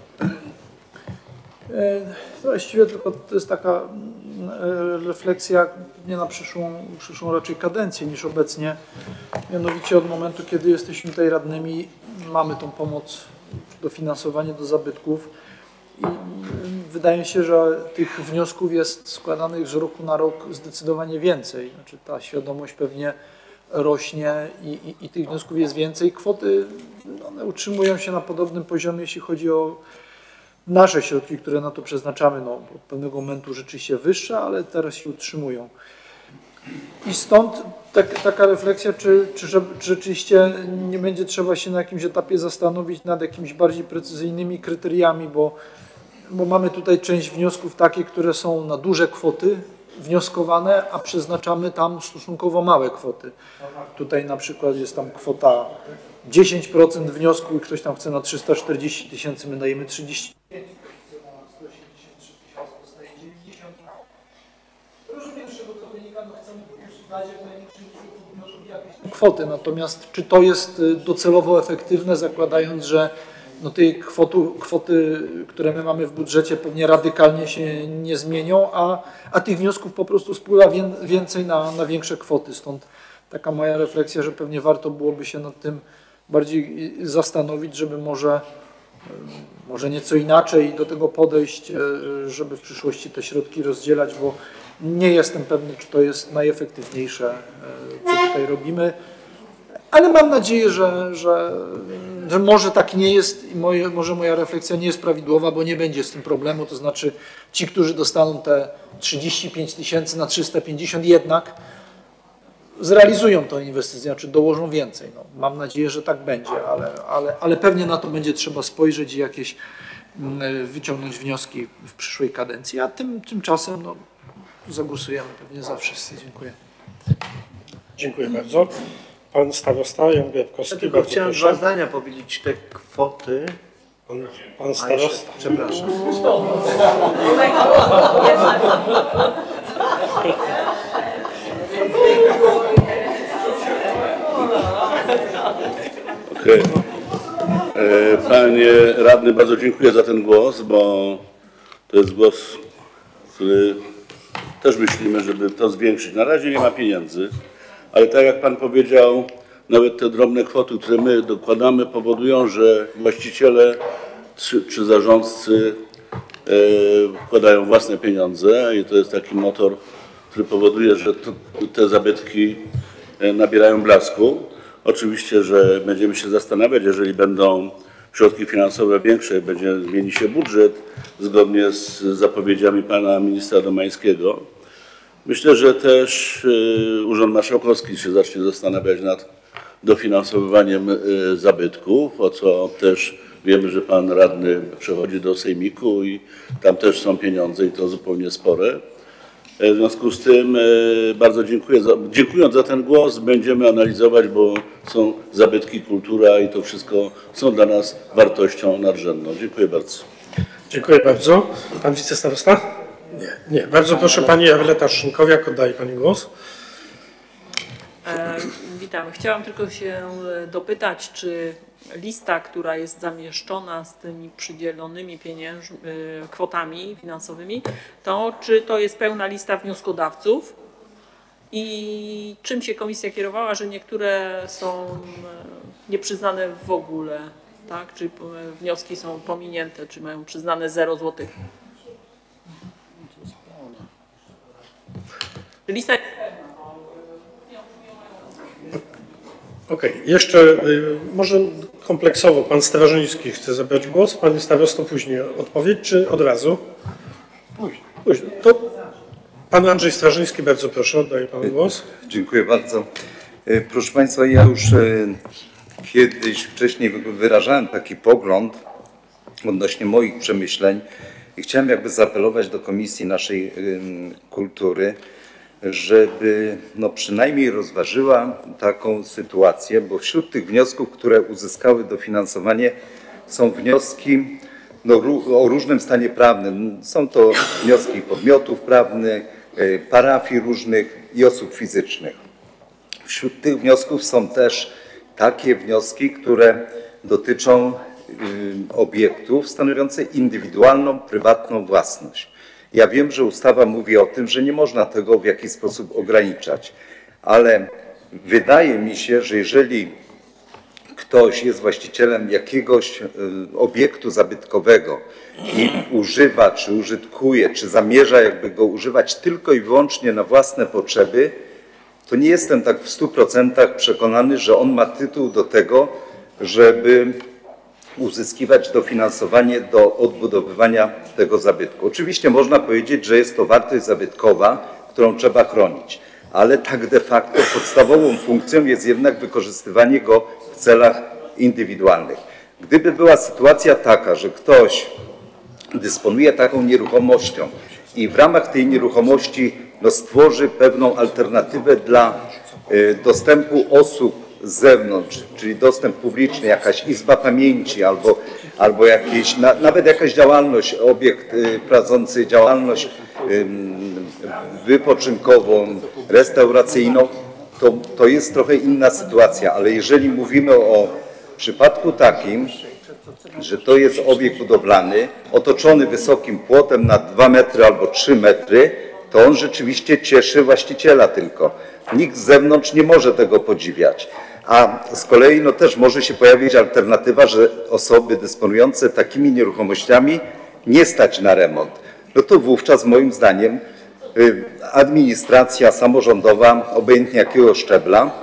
Q: Właściwie tylko to jest taka refleksja nie na przyszłą, przyszłą raczej kadencję niż obecnie. Mianowicie od momentu, kiedy jesteśmy tutaj radnymi, mamy tą pomoc, dofinansowanie do zabytków i wydaje mi się, że tych wniosków jest składanych z roku na rok zdecydowanie więcej. Znaczy ta świadomość pewnie rośnie i, i, i tych wniosków jest więcej. Kwoty one utrzymują się na podobnym poziomie, jeśli chodzi o nasze środki, które na to przeznaczamy, no, od pewnego momentu rzeczywiście wyższe, ale teraz się utrzymują. I stąd tak, taka refleksja, czy, czy, czy rzeczywiście nie będzie trzeba się na jakimś etapie zastanowić nad jakimiś bardziej precyzyjnymi kryteriami, bo, bo mamy tutaj część wniosków takie, które są na duże kwoty wnioskowane, a przeznaczamy tam stosunkowo małe kwoty. Tutaj na przykład jest tam kwota dziesięć procent wniosku i ktoś tam chce na trzysta czterdzieści tysięcy, my dajemy trzydzieści pięć. Rozumiem, że to wynika, no chcemy po prostu dać jak największym wniosków jakieś kwoty, natomiast czy to jest docelowo efektywne, zakładając, że no tej kwotu, kwoty, które my mamy w budżecie pewnie radykalnie się nie zmienią, a, a tych wniosków po prostu spływa wię, więcej na, na większe kwoty. Stąd taka moja refleksja, że pewnie warto byłoby się nad tym bardziej zastanowić, żeby może, może nieco inaczej do tego podejść, żeby w przyszłości te środki rozdzielać, bo nie jestem pewny, czy to jest najefektywniejsze, co tutaj robimy. Ale mam nadzieję, że, że, że może tak nie jest i moje, może moja refleksja nie jest prawidłowa, bo nie będzie z tym problemu. To znaczy ci, którzy dostaną te trzydzieści pięć tysięcy na trzysta pięćdziesiąt jednak zrealizują tę inwestycję, znaczy dołożą więcej. No, mam nadzieję, że tak będzie, ale, ale, ale pewnie na to będzie trzeba spojrzeć i jakieś wyciągnąć wnioski w przyszłej kadencji, a tym, tymczasem no, zagłosujemy pewnie za wszyscy. Dziękuję.
A: Dziękuję bardzo. Pan starosta Jan Grabkowski.
O: Ja tylko chciałem dwa zdania powiedzieć, te kwoty.
A: Pan, pan starosta.
O: Przepraszam.
C: Okay. Panie radny, bardzo dziękuję za ten głos, bo to jest głos, który też myślimy, żeby to zwiększyć. Na razie nie ma pieniędzy, ale tak jak pan powiedział, nawet te drobne kwoty, które my dokładamy, powodują, że właściciele czy, czy zarządcy e, wkładają własne pieniądze i to jest taki motor, który powoduje, że to, te zabytki nabierają blasku. Oczywiście, że będziemy się zastanawiać, jeżeli będą środki finansowe większe, będzie zmieni się budżet zgodnie z zapowiedziami pana ministra Domańskiego. Myślę, że też Urząd Marszałkowski się zacznie zastanawiać nad dofinansowywaniem zabytków, o co też wiemy, że pan radny przechodzi do sejmiku i tam też są pieniądze i to zupełnie spore. W związku z tym bardzo dziękuję. Za, dziękując za ten głos, będziemy analizować, bo są zabytki, kultura i to wszystko są dla nas wartością nadrzędną. Dziękuję bardzo.
A: Dziękuję bardzo. Pan wicestarosta? Nie. Nie. Bardzo proszę pani Eweleta Szynkowiak, oddaję pani głos.
R: E, witam. Chciałam tylko się dopytać, czy lista, która jest zamieszczona z tymi przydzielonymi pieniędz, kwotami finansowymi, to czy to jest pełna lista wnioskodawców i czym się komisja kierowała, że niektóre są nieprzyznane w ogóle, tak? Czy wnioski są pominięte, czy mają przyznane zero złotych? Lista jest pełna.
A: Okej, okay. Jeszcze y, może kompleksowo pan Strażyński chce zabrać głos, pan starosto później odpowiedź, czy od razu? Później. Później. To pan Andrzej Strażyński, bardzo proszę, oddaję panu głos.
P: Dziękuję bardzo. Proszę państwa, ja już kiedyś wcześniej wyrażałem taki pogląd odnośnie moich przemyśleń i chciałem jakby zaapelować do Komisji naszej Kultury, żeby no przynajmniej rozważyła taką sytuację, bo wśród tych wniosków, które uzyskały dofinansowanie, są wnioski no, o różnym stanie prawnym. Są to wnioski podmiotów prawnych, parafii różnych i osób fizycznych. Wśród tych wniosków są też takie wnioski, które dotyczą obiektów stanowiących indywidualną, prywatną własność. Ja wiem, że ustawa mówi o tym, że nie można tego w jakiś sposób ograniczać, ale wydaje mi się, że jeżeli ktoś jest właścicielem jakiegoś obiektu zabytkowego i używa, czy użytkuje, czy zamierza jakby go używać tylko i wyłącznie na własne potrzeby, to nie jestem tak w stu procentach przekonany, że on ma tytuł do tego, żeby uzyskiwać dofinansowanie do odbudowywania tego zabytku. Oczywiście można powiedzieć, że jest to wartość zabytkowa, którą trzeba chronić, ale tak de facto podstawową funkcją jest jednak wykorzystywanie go w celach indywidualnych. Gdyby była sytuacja taka, że ktoś dysponuje taką nieruchomością i w ramach tej nieruchomości no, stworzy pewną alternatywę dla y, dostępu osób z zewnątrz, czyli dostęp publiczny, jakaś izba pamięci albo, albo jakieś, na, nawet jakaś działalność, obiekt y, prowadzący działalność y, wypoczynkową, restauracyjną, to, to jest trochę inna sytuacja, ale jeżeli mówimy o przypadku takim, że to jest obiekt budowlany otoczony wysokim płotem na dwa metry albo trzy metry, to on rzeczywiście cieszy właściciela tylko. Nikt z zewnątrz nie może tego podziwiać. A z kolei no, też może się pojawić alternatywa, że osoby dysponujące takimi nieruchomościami nie stać na remont. No to wówczas moim zdaniem administracja samorządowa, obojętnie jakiego szczebla,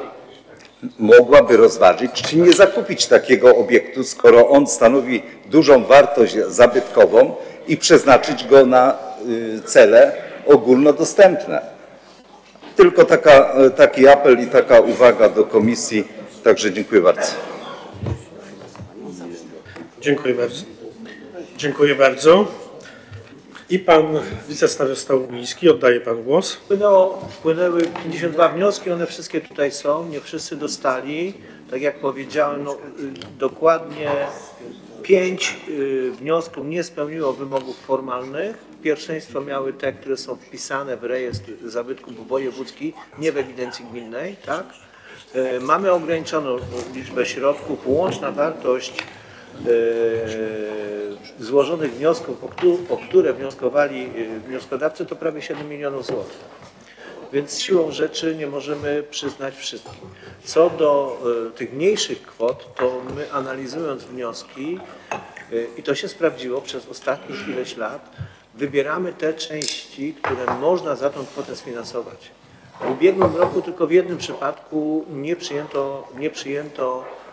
P: mogłaby rozważyć, czy nie zakupić takiego obiektu, skoro on stanowi dużą wartość zabytkową i przeznaczyć go na cele ogólnodostępne. Tylko taka, taki apel i taka uwaga do komisji, także dziękuję bardzo.
A: Dziękuję bardzo. Dziękuję bardzo. I pan wicestarosta Łubiński, oddaje pan głos.
O: Wpłynęło, wpłynęły pięćdziesiąt dwa wnioski, one wszystkie tutaj są, nie wszyscy dostali. Tak jak powiedziałem, no, dokładnie pięć wniosków nie spełniło wymogów formalnych. Pierwszeństwo miały te, które są wpisane w rejestr zabytków wojewódzki, nie w ewidencji gminnej. Tak? Mamy ograniczoną liczbę środków, łączna wartość złożonych wniosków, o które wnioskowali wnioskodawcy, to prawie siedem milionów złotych. Więc siłą rzeczy nie możemy przyznać wszystkim. Co do tych mniejszych kwot, to my analizując wnioski, i to się sprawdziło przez ostatnich ileś lat, wybieramy te części, które można za tą kwotę sfinansować. W ubiegłym roku tylko w jednym przypadku nie przyjęto, nie przyjęto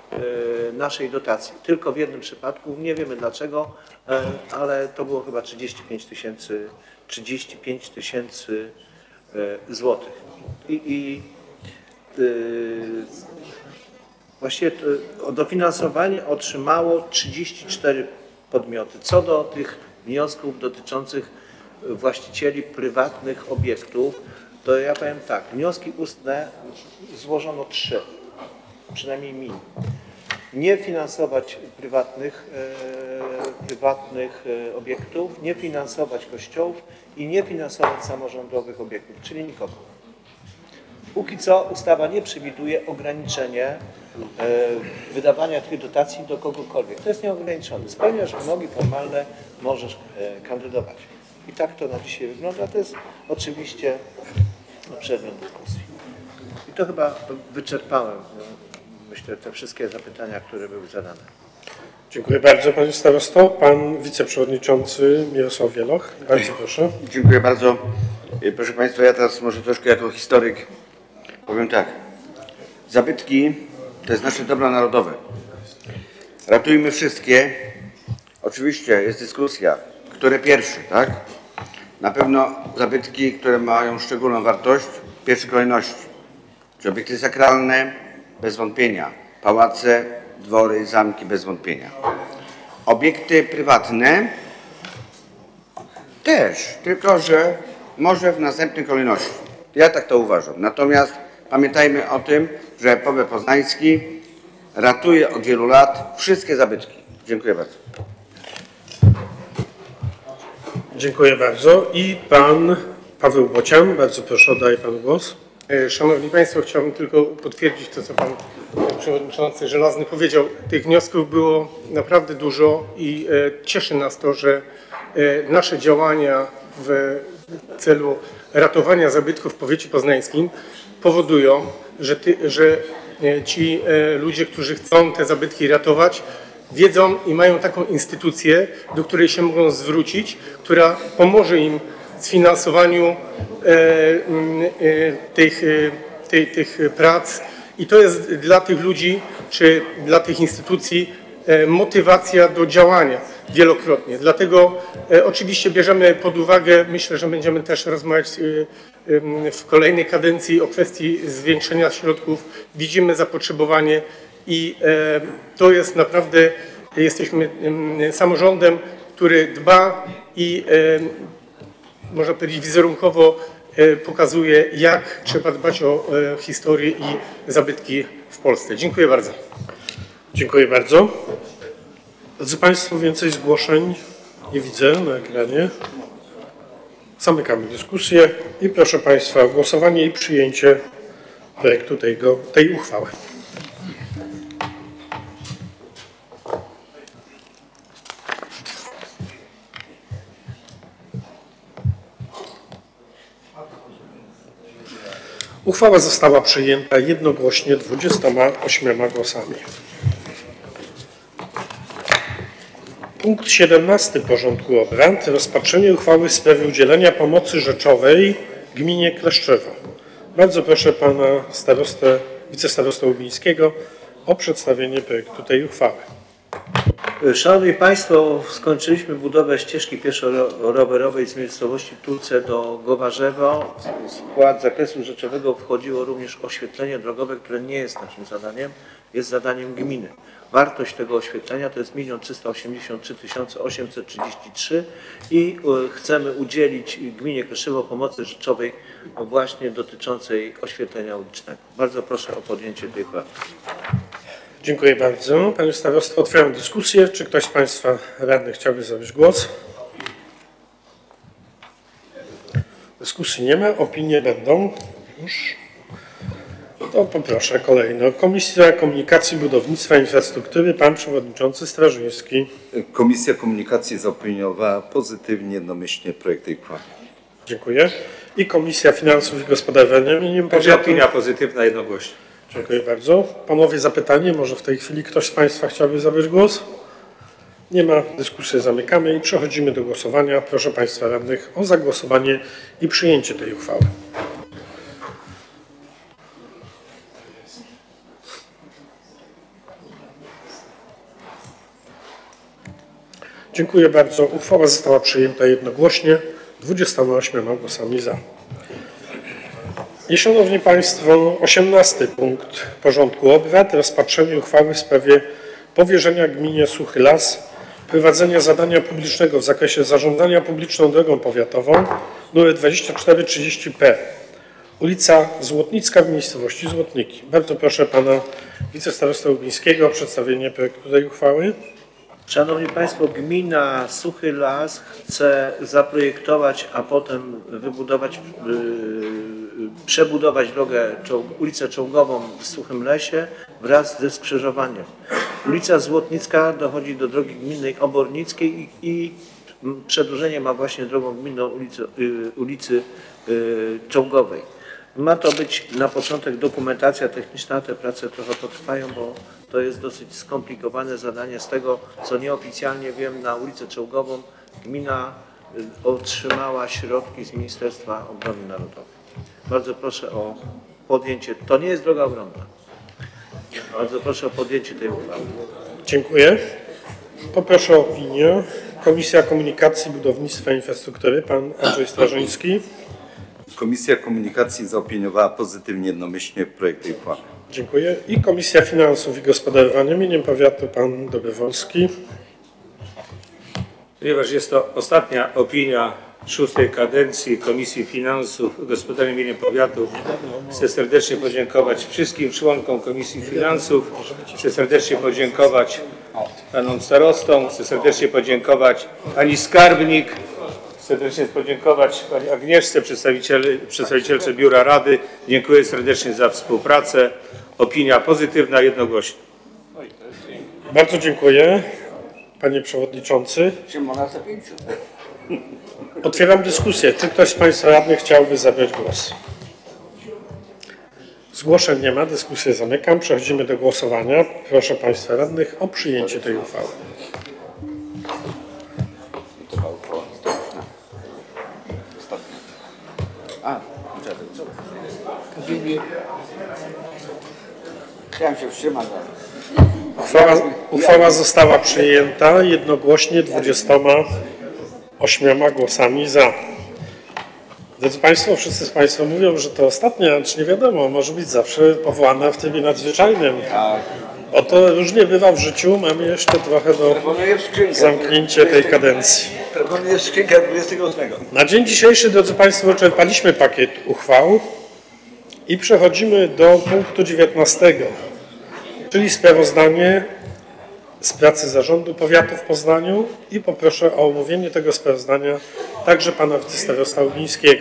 O: naszej dotacji. Tylko w jednym przypadku, nie wiemy dlaczego, ale to było chyba trzydzieści pięć tysięcy trzydzieści pięć tysięcy złotych. I, i yy, właściwie to dofinansowanie otrzymało trzydzieści cztery podmioty. Co do tych wniosków dotyczących właścicieli prywatnych obiektów, to ja powiem tak, wnioski ustne złożono trzy, przynajmniej mi. Nie finansować prywatnych, e, prywatnych e, obiektów, nie finansować kościołów i nie finansować samorządowych obiektów, czyli nikogo. Póki co ustawa nie przewiduje ograniczenie e, wydawania tych dotacji do kogokolwiek. To jest nieograniczone. Spełniasz wymogi formalne, możesz e, kandydować. I tak to na dzisiaj wygląda. To jest oczywiście przedmiot dyskusji. I to chyba wyczerpałem, no, myślę, te wszystkie zapytania, które były zadane.
A: Dziękuję bardzo, panie starosto. Pan wiceprzewodniczący Mirosław Wieloch. Bardzo proszę.
S: Dziękuję bardzo. Proszę państwa, ja teraz może troszkę jako historyk powiem tak. Zabytki to jest nasze dobro narodowe. Ratujmy wszystkie. Oczywiście jest dyskusja, które pierwsze, tak? Na pewno zabytki, które mają szczególną wartość w pierwszej kolejności. Czy obiekty sakralne? Bez wątpienia. Pałace, dwory, zamki? Bez wątpienia. Obiekty prywatne? Też, tylko że może w następnej kolejności. Ja tak to uważam. Natomiast pamiętajmy o tym, że powiat poznański ratuje od wielu lat wszystkie zabytki. Dziękuję bardzo.
A: Dziękuję bardzo. I pan Paweł Bocian. Bardzo proszę, oddaję panu głos.
I: Szanowni Państwo, chciałbym tylko potwierdzić to, co Pan Przewodniczący Żelazny powiedział. Tych wniosków było naprawdę dużo i cieszy nas to, że nasze działania w celu ratowania zabytków w powiecie poznańskim powodują, że, ty, że ci ludzie, którzy chcą te zabytki ratować, wiedzą i mają taką instytucję, do której się mogą zwrócić, która pomoże im w sfinansowaniu e, e, tych, e, tych, tych prac. I to jest dla tych ludzi, czy dla tych instytucji e, motywacja do działania wielokrotnie. Dlatego e, oczywiście bierzemy pod uwagę, myślę, że będziemy też rozmawiać e, e, w kolejnej kadencji o kwestii zwiększenia środków. Widzimy zapotrzebowanie i e, to jest naprawdę, jesteśmy e, samorządem, który dba i e, można powiedzieć wizerunkowo e, pokazuje, jak trzeba dbać o e, historię i zabytki w Polsce. Dziękuję bardzo.
A: Dziękuję bardzo. Drodzy Państwo, więcej zgłoszeń nie widzę na ekranie. Zamykamy dyskusję i proszę Państwa o głosowanie i przyjęcie projektu tego, tej uchwały. Uchwała została przyjęta jednogłośnie dwudziestoma ośmioma głosami. Punkt siedemnasty porządku obrad. Rozpatrzenie uchwały w sprawie udzielenia pomocy rzeczowej gminie Kleszczewo. Bardzo proszę pana starostę, wicestarostę Łubińskiego o przedstawienie projektu tej uchwały.
O: Szanowni Państwo, skończyliśmy budowę ścieżki pieszo-rowerowej z miejscowości Tulce do Gowarzewo. W skład zakresu rzeczowego wchodziło również oświetlenie drogowe, które nie jest naszym zadaniem, jest zadaniem gminy. Wartość tego oświetlenia to jest milion trzysta osiemdziesiąt trzy tysiące osiemset trzydzieści trzy i chcemy udzielić gminie Kleszczewo pomocy rzeczowej właśnie dotyczącej oświetlenia ulicznego. Bardzo proszę o podjęcie tej uchwały.
A: Dziękuję bardzo. Panie starosto, otwieram dyskusję. Czy ktoś z Państwa radnych chciałby zabrać głos? Dyskusji nie ma, opinie będą już. To poproszę kolejno. Komisja Komunikacji, Budownictwa i Infrastruktury, pan przewodniczący Strażyński.
P: Komisja Komunikacji zaopiniowała pozytywnie, jednomyślnie projekt tej uchwały.
A: Dziękuję. I Komisja Finansów i Gospodarowania Mieniem
L: Także opinia pozytywna jednogłośnie.
A: Dziękuję bardzo. Panowie, zapytanie. Może w tej chwili ktoś z Państwa chciałby zabrać głos? Nie ma. Dyskusję zamykamy i przechodzimy do głosowania. Proszę Państwa radnych o zagłosowanie i przyjęcie tej uchwały. Dziękuję bardzo. Uchwała została przyjęta jednogłośnie, dwudziestoma ośmioma głosami za. I szanowni państwo, osiemnasty punkt porządku obrad. Rozpatrzenie uchwały w sprawie powierzenia gminie Suchy Las prowadzenia zadania publicznego w zakresie zarządzania publiczną drogą powiatową nr dwadzieścia cztery trzydzieści P. Ulica Złotnicka w miejscowości Złotniki. Bardzo proszę pana wicestarostę Lubińskiego o przedstawienie projektu tej uchwały.
O: Szanowni Państwo, gmina Suchy Las chce zaprojektować, a potem wybudować, yy, przebudować drogę, czołg, ulicę Czołgową w Suchym Lesie wraz ze skrzyżowaniem. Ulica Złotnicka dochodzi do drogi gminnej Obornickiej i, i przedłużenie ma właśnie drogą gminną ulicy, yy, ulicy yy, Czołgowej. Ma to być na początek dokumentacja techniczna, te prace trochę potrwają, bo to jest dosyć skomplikowane zadanie. Z tego, co nieoficjalnie wiem, na ulicę Czołgową gmina otrzymała środki z Ministerstwa Obrony Narodowej. Bardzo proszę o podjęcie, to nie jest droga ogromna. Bardzo proszę o podjęcie tej uchwały.
A: Dziękuję. Poproszę o opinię. Komisja Komunikacji, Budownictwa i Infrastruktury, pan Andrzej Strażyński.
P: Komisja Komunikacji zaopiniowała pozytywnie jednomyślnie projekt tej uchwały.
A: Dziękuję. I Komisja Finansów i Gospodarowania imieniem powiatu pan Dobrowolski.
L: Ponieważ jest to ostatnia opinia szóstej kadencji Komisji Finansów i Gospodarki imieniem powiatu, chcę serdecznie podziękować wszystkim członkom Komisji Finansów, chcę serdecznie podziękować panom starostom, chcę serdecznie podziękować pani skarbnik, serdecznie podziękować pani Agnieszce, przedstawicielce Biura Rady. Dziękuję serdecznie za współpracę. Opinia pozytywna, jednogłośnie.
A: Bardzo dziękuję, panie przewodniczący. Otwieram dyskusję. Czy ktoś z państwa radnych chciałby zabrać głos? Zgłoszeń nie ma, dyskusję zamykam. Przechodzimy do głosowania. Proszę państwa radnych o przyjęcie tej uchwały.
S: A, chciałem się wstrzymać.
A: Uchwała, uchwała została przyjęta jednogłośnie dwudziestoma ośmioma głosami za. Drodzy Państwo, wszyscy z Państwa mówią, że to ostatnia, czy nie wiadomo, może być zawsze powołana w trybie nadzwyczajnym. Oto różnie bywa w życiu, mamy jeszcze trochę do zamknięcia tej kadencji.
E: Proponuję skrzynkę dwudziestego ósmego.
A: Na dzień dzisiejszy, drodzy Państwo, wyczerpaliśmy pakiet uchwał i przechodzimy do punktu dziewiętnastego, czyli sprawozdanie z pracy Zarządu Powiatu w Poznaniu i poproszę o omówienie tego sprawozdania także pana wicestarosta Lubińskiego.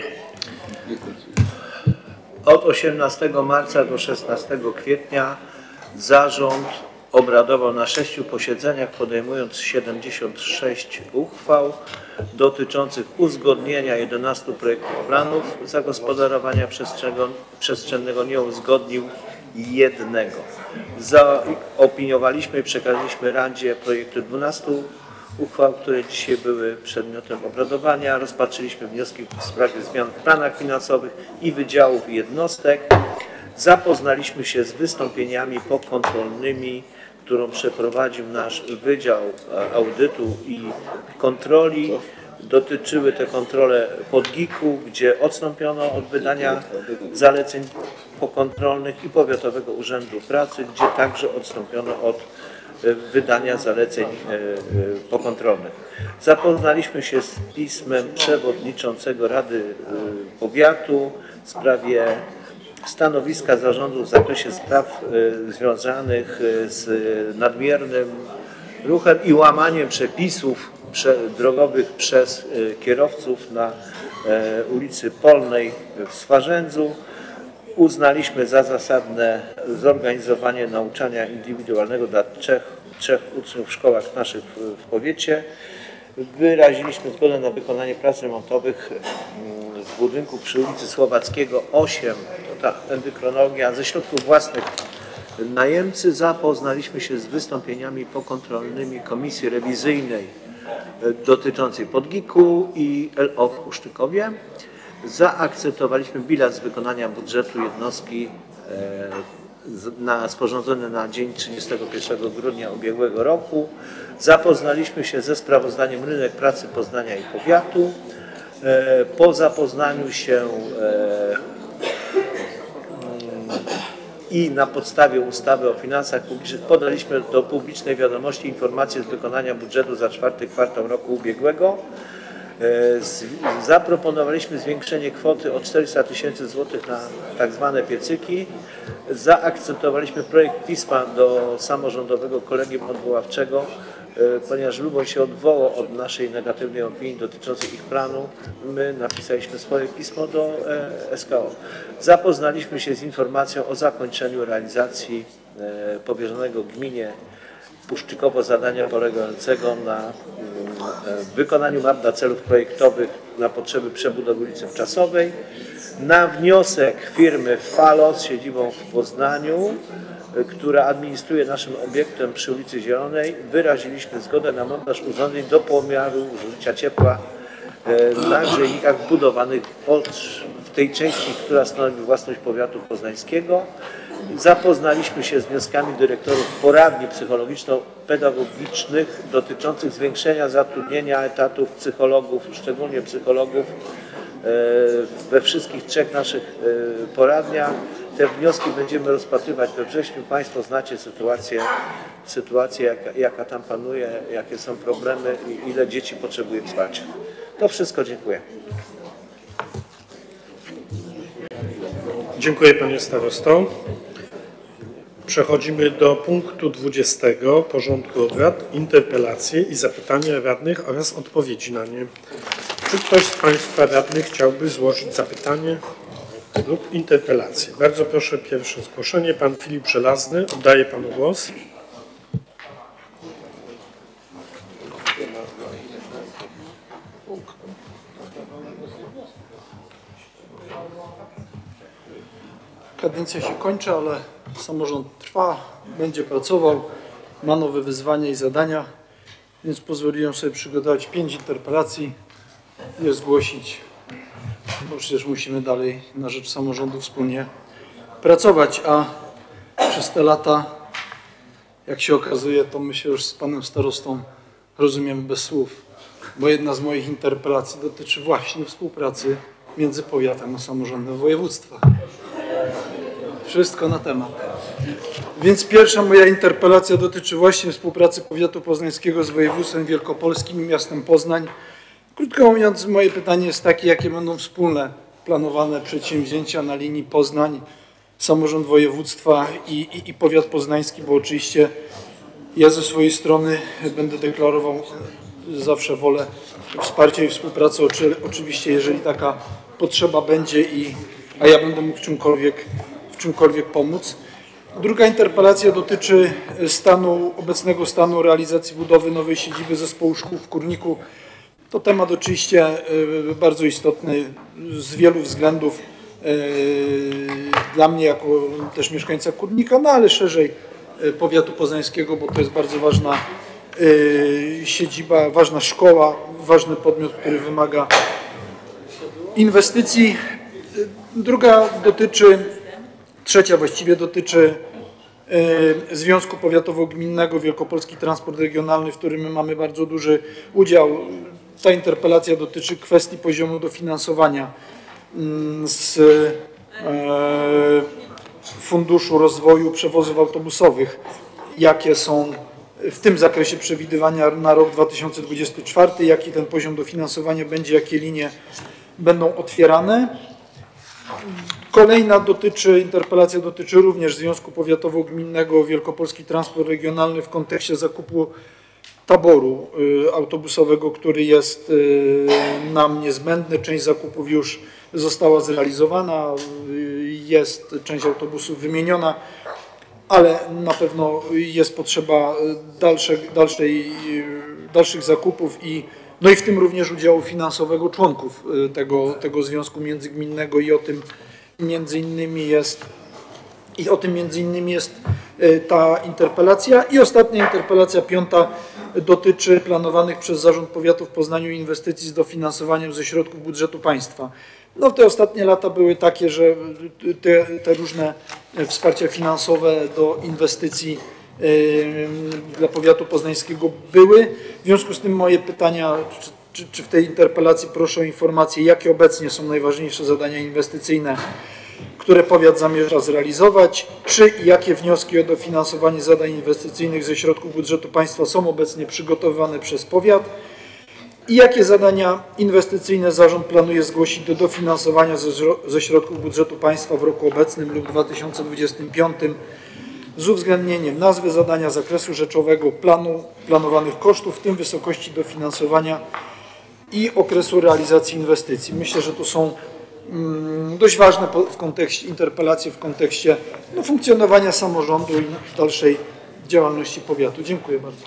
O: Od osiemnastego marca do szesnastego kwietnia zarząd obradował na sześciu posiedzeniach, podejmując siedemdziesiąt sześć uchwał dotyczących uzgodnienia jedenastu projektów planów zagospodarowania przestrzennego. Nie uzgodnił jednego. Zaopiniowaliśmy i przekazaliśmy Radzie projekty dwunastu uchwał, które dzisiaj były przedmiotem obradowania. Rozpatrzyliśmy wnioski w sprawie zmian w planach finansowych i wydziałów i jednostek. Zapoznaliśmy się z wystąpieniami pokontrolnymi, którą przeprowadził nasz Wydział Audytu i Kontroli. Dotyczyły te kontrole Podgiku, gdzie odstąpiono od wydania zaleceń pokontrolnych, i Powiatowego Urzędu Pracy, gdzie także odstąpiono od wydania zaleceń pokontrolnych. Zapoznaliśmy się z pismem przewodniczącego Rady Powiatu w sprawie stanowiska zarządu w zakresie spraw związanych z nadmiernym ruchem i łamaniem przepisów drogowych przez kierowców na ulicy Polnej w Swarzędzu. Uznaliśmy za zasadne zorganizowanie nauczania indywidualnego dla trzech, trzech uczniów w szkołach naszych w, w powiecie. Wyraziliśmy zgodę na wykonanie prac remontowych w budynku przy ulicy Słowackiego osiem, to ta endokrynologia, ze środków własnych najemcy. Zapoznaliśmy się z wystąpieniami pokontrolnymi Komisji Rewizyjnej dotyczącej Podgiku i L O w Usztykowie. Zaakceptowaliśmy bilans wykonania budżetu jednostki na, sporządzone na dzień trzydziestego pierwszego grudnia ubiegłego roku. Zapoznaliśmy się ze sprawozdaniem Rynek Pracy Poznania i Powiatu. Po zapoznaniu się i na podstawie ustawy o finansach publicznych podaliśmy do publicznej wiadomości informację z wykonania budżetu za czwarty kwartał roku ubiegłego. Zaproponowaliśmy zwiększenie kwoty o czterysta tysięcy złotych na tak zwane piecyki. Zaakceptowaliśmy projekt pisma do samorządowego kolegium odwoławczego, ponieważ Luboń się odwołał od naszej negatywnej opinii dotyczącej ich planu. My napisaliśmy swoje pismo do S K O. Zapoznaliśmy się z informacją o zakończeniu realizacji powierzonego gminie Puszczykowo zadania polegającego na wykonaniu map dla celów projektowych na potrzeby przebudowy ulicy Wczasowej. Na wniosek firmy Falos z siedzibą w Poznaniu, która administruje naszym obiektem przy ulicy Zielonej, wyraziliśmy zgodę na montaż urządzeń do pomiaru zużycia ciepła na grzejnikach budowanych od, w tej części, która stanowi własność powiatu poznańskiego. Zapoznaliśmy się z wnioskami dyrektorów poradni psychologiczno-pedagogicznych dotyczących zwiększenia zatrudnienia etatów psychologów, szczególnie psychologów we wszystkich trzech naszych poradniach. Te wnioski będziemy rozpatrywać we wrześniu. Państwo znacie sytuację, sytuację jaka, jaka tam panuje, jakie są problemy i ile dzieci potrzebuje wsparcia. To wszystko, dziękuję.
A: Dziękuję panie starosto. Przechodzimy do punktu dwudziestego porządku obrad, interpelacje i zapytania radnych oraz odpowiedzi na nie. Czy ktoś z państwa radnych chciałby złożyć zapytanie lub interpelację? Bardzo proszę, pierwsze zgłoszenie. Pan Filip Żelazny, oddaję panu głos.
Q: Kadencja się kończy, ale samorząd trwa, będzie pracował, ma nowe wyzwania i zadania, więc pozwoliłem sobie przygotować pięć interpelacji i je zgłosić, bo przecież musimy dalej na rzecz samorządu wspólnie pracować, a przez te lata, jak się okazuje, to my się już z panem starostą rozumiemy bez słów, bo jedna z moich interpelacji dotyczy właśnie współpracy między powiatem a samorządem województwa. Wszystko na temat. Więc pierwsza moja interpelacja dotyczy właśnie współpracy powiatu poznańskiego z województwem wielkopolskim i miastem Poznań. Krótko mówiąc, moje pytanie jest takie, jakie będą wspólne planowane przedsięwzięcia na linii Poznań, samorząd województwa i, i, i powiat poznański, bo oczywiście ja ze swojej strony będę deklarował zawsze wolę wsparcia i współpracy, oczywiście jeżeli taka potrzeba będzie, i, a ja będę mógł czymkolwiek w czymkolwiek pomóc. Druga interpelacja dotyczy stanu, obecnego stanu realizacji budowy nowej siedziby zespołu szkół w Kurniku. To temat oczywiście bardzo istotny z wielu względów dla mnie jako też mieszkańca Kurnika, no ale szerzej powiatu poznańskiego, bo to jest bardzo ważna siedziba, ważna szkoła, ważny podmiot, który wymaga inwestycji. Druga dotyczy Trzecia właściwie dotyczy y, Związku Powiatowo-Gminnego Wielkopolski Transport Regionalny, w którym my mamy bardzo duży udział. Ta interpelacja dotyczy kwestii poziomu dofinansowania y, z y, Funduszu Rozwoju Przewozów Autobusowych. Jakie są w tym zakresie przewidywania na rok dwa tysiące dwudziesty czwarty, jaki ten poziom dofinansowania będzie, jakie linie będą otwierane. Kolejna dotyczy, interpelacja dotyczy również Związku Powiatowo-Gminnego Wielkopolski Transport Regionalny w kontekście zakupu taboru y, autobusowego, który jest y, nam niezbędny. Część zakupów już została zrealizowana, y, jest część autobusów wymieniona, ale na pewno jest potrzeba dalsze, dalszej, y, dalszych zakupów i no i w tym również udziału finansowego członków y, tego, tego związku międzygminnego i o tym między innymi jest i o tym między innymi jest ta interpelacja. I ostatnia interpelacja, piąta, dotyczy planowanych przez Zarząd Powiatu w Poznaniu inwestycji z dofinansowaniem ze środków budżetu państwa. No te ostatnie lata były takie, że te, te różne wsparcia finansowe do inwestycji dla powiatu poznańskiego były. W związku z tym moje pytania, czy, czy, czy w tej interpelacji proszę o informację, jakie obecnie są najważniejsze zadania inwestycyjne, które powiat zamierza zrealizować, czy i jakie wnioski o dofinansowanie zadań inwestycyjnych ze środków budżetu państwa są obecnie przygotowywane przez powiat i jakie zadania inwestycyjne zarząd planuje zgłosić do dofinansowania ze, ze środków budżetu państwa w roku obecnym lub dwa tysiące dwudziestym piątym z uwzględnieniem nazwy zadania, zakresu rzeczowego, planu, planowanych kosztów, w tym wysokości dofinansowania i okresu realizacji inwestycji. Myślę, że to są mm, dość ważne w kontekście interpelacje, w kontekście no, funkcjonowania samorządu i dalszej działalności powiatu. Dziękuję bardzo.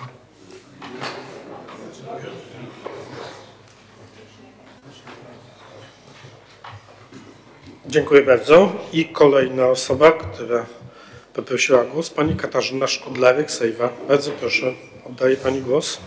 A: Dziękuję bardzo. I kolejna osoba, która poprosiła głos, pani Katarzyna Szkudlarek, Sejwa. Bardzo proszę, oddaję pani głos.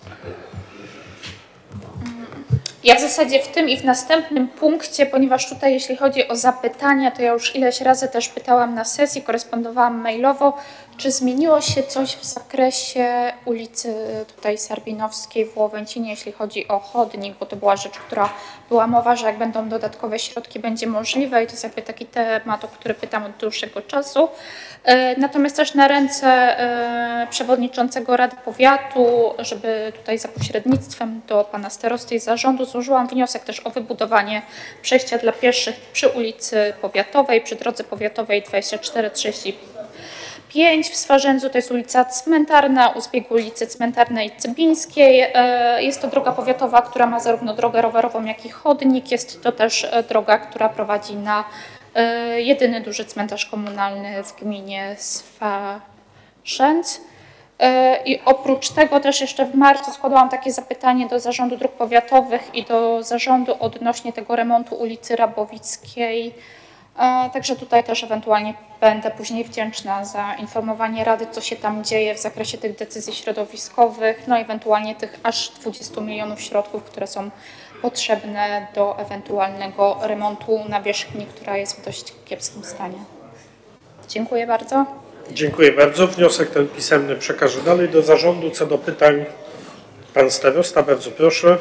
T: Ja w zasadzie w tym i w następnym punkcie, ponieważ tutaj jeśli chodzi o zapytania, to ja już ileś razy też pytałam na sesji, korespondowałam mailowo, czy zmieniło się coś w zakresie ulicy tutaj Sarbinowskiej w Łowęcinie, jeśli chodzi o chodnik, bo to była rzecz, która była mowa, że jak będą dodatkowe środki, będzie możliwe i to jest jakby taki temat, o który pytam od dłuższego czasu. Natomiast też na ręce przewodniczącego Rady Powiatu, żeby tutaj za pośrednictwem do pana starosty i zarządu złożyłam wniosek też o wybudowanie przejścia dla pieszych przy ulicy Powiatowej, przy drodze powiatowej dwadzieścia cztery trzydzieści pięć w Swarzędzu, to jest ulica Cmentarna, u zbiegu ulicy Cmentarnej i Cybińskiej. Jest to droga powiatowa, która ma zarówno drogę rowerową, jak i chodnik. Jest to też droga, która prowadzi na jedyny duży cmentarz komunalny w gminie Swarzędz. I oprócz tego też jeszcze w marcu składałam takie zapytanie do Zarządu Dróg Powiatowych i do zarządu odnośnie tego remontu ulicy Rabowickiej. Także tutaj też ewentualnie będę później wdzięczna za informowanie Rady, co się tam dzieje w zakresie tych decyzji środowiskowych, no ewentualnie tych aż dwudziestu milionów środków, które są potrzebne do ewentualnego remontu nawierzchni, która jest w dość kiepskim stanie. Dziękuję bardzo.
A: Dziękuję bardzo. Wniosek ten pisemny przekażę dalej do zarządu. Co do pytań, pan starosta, bardzo proszę.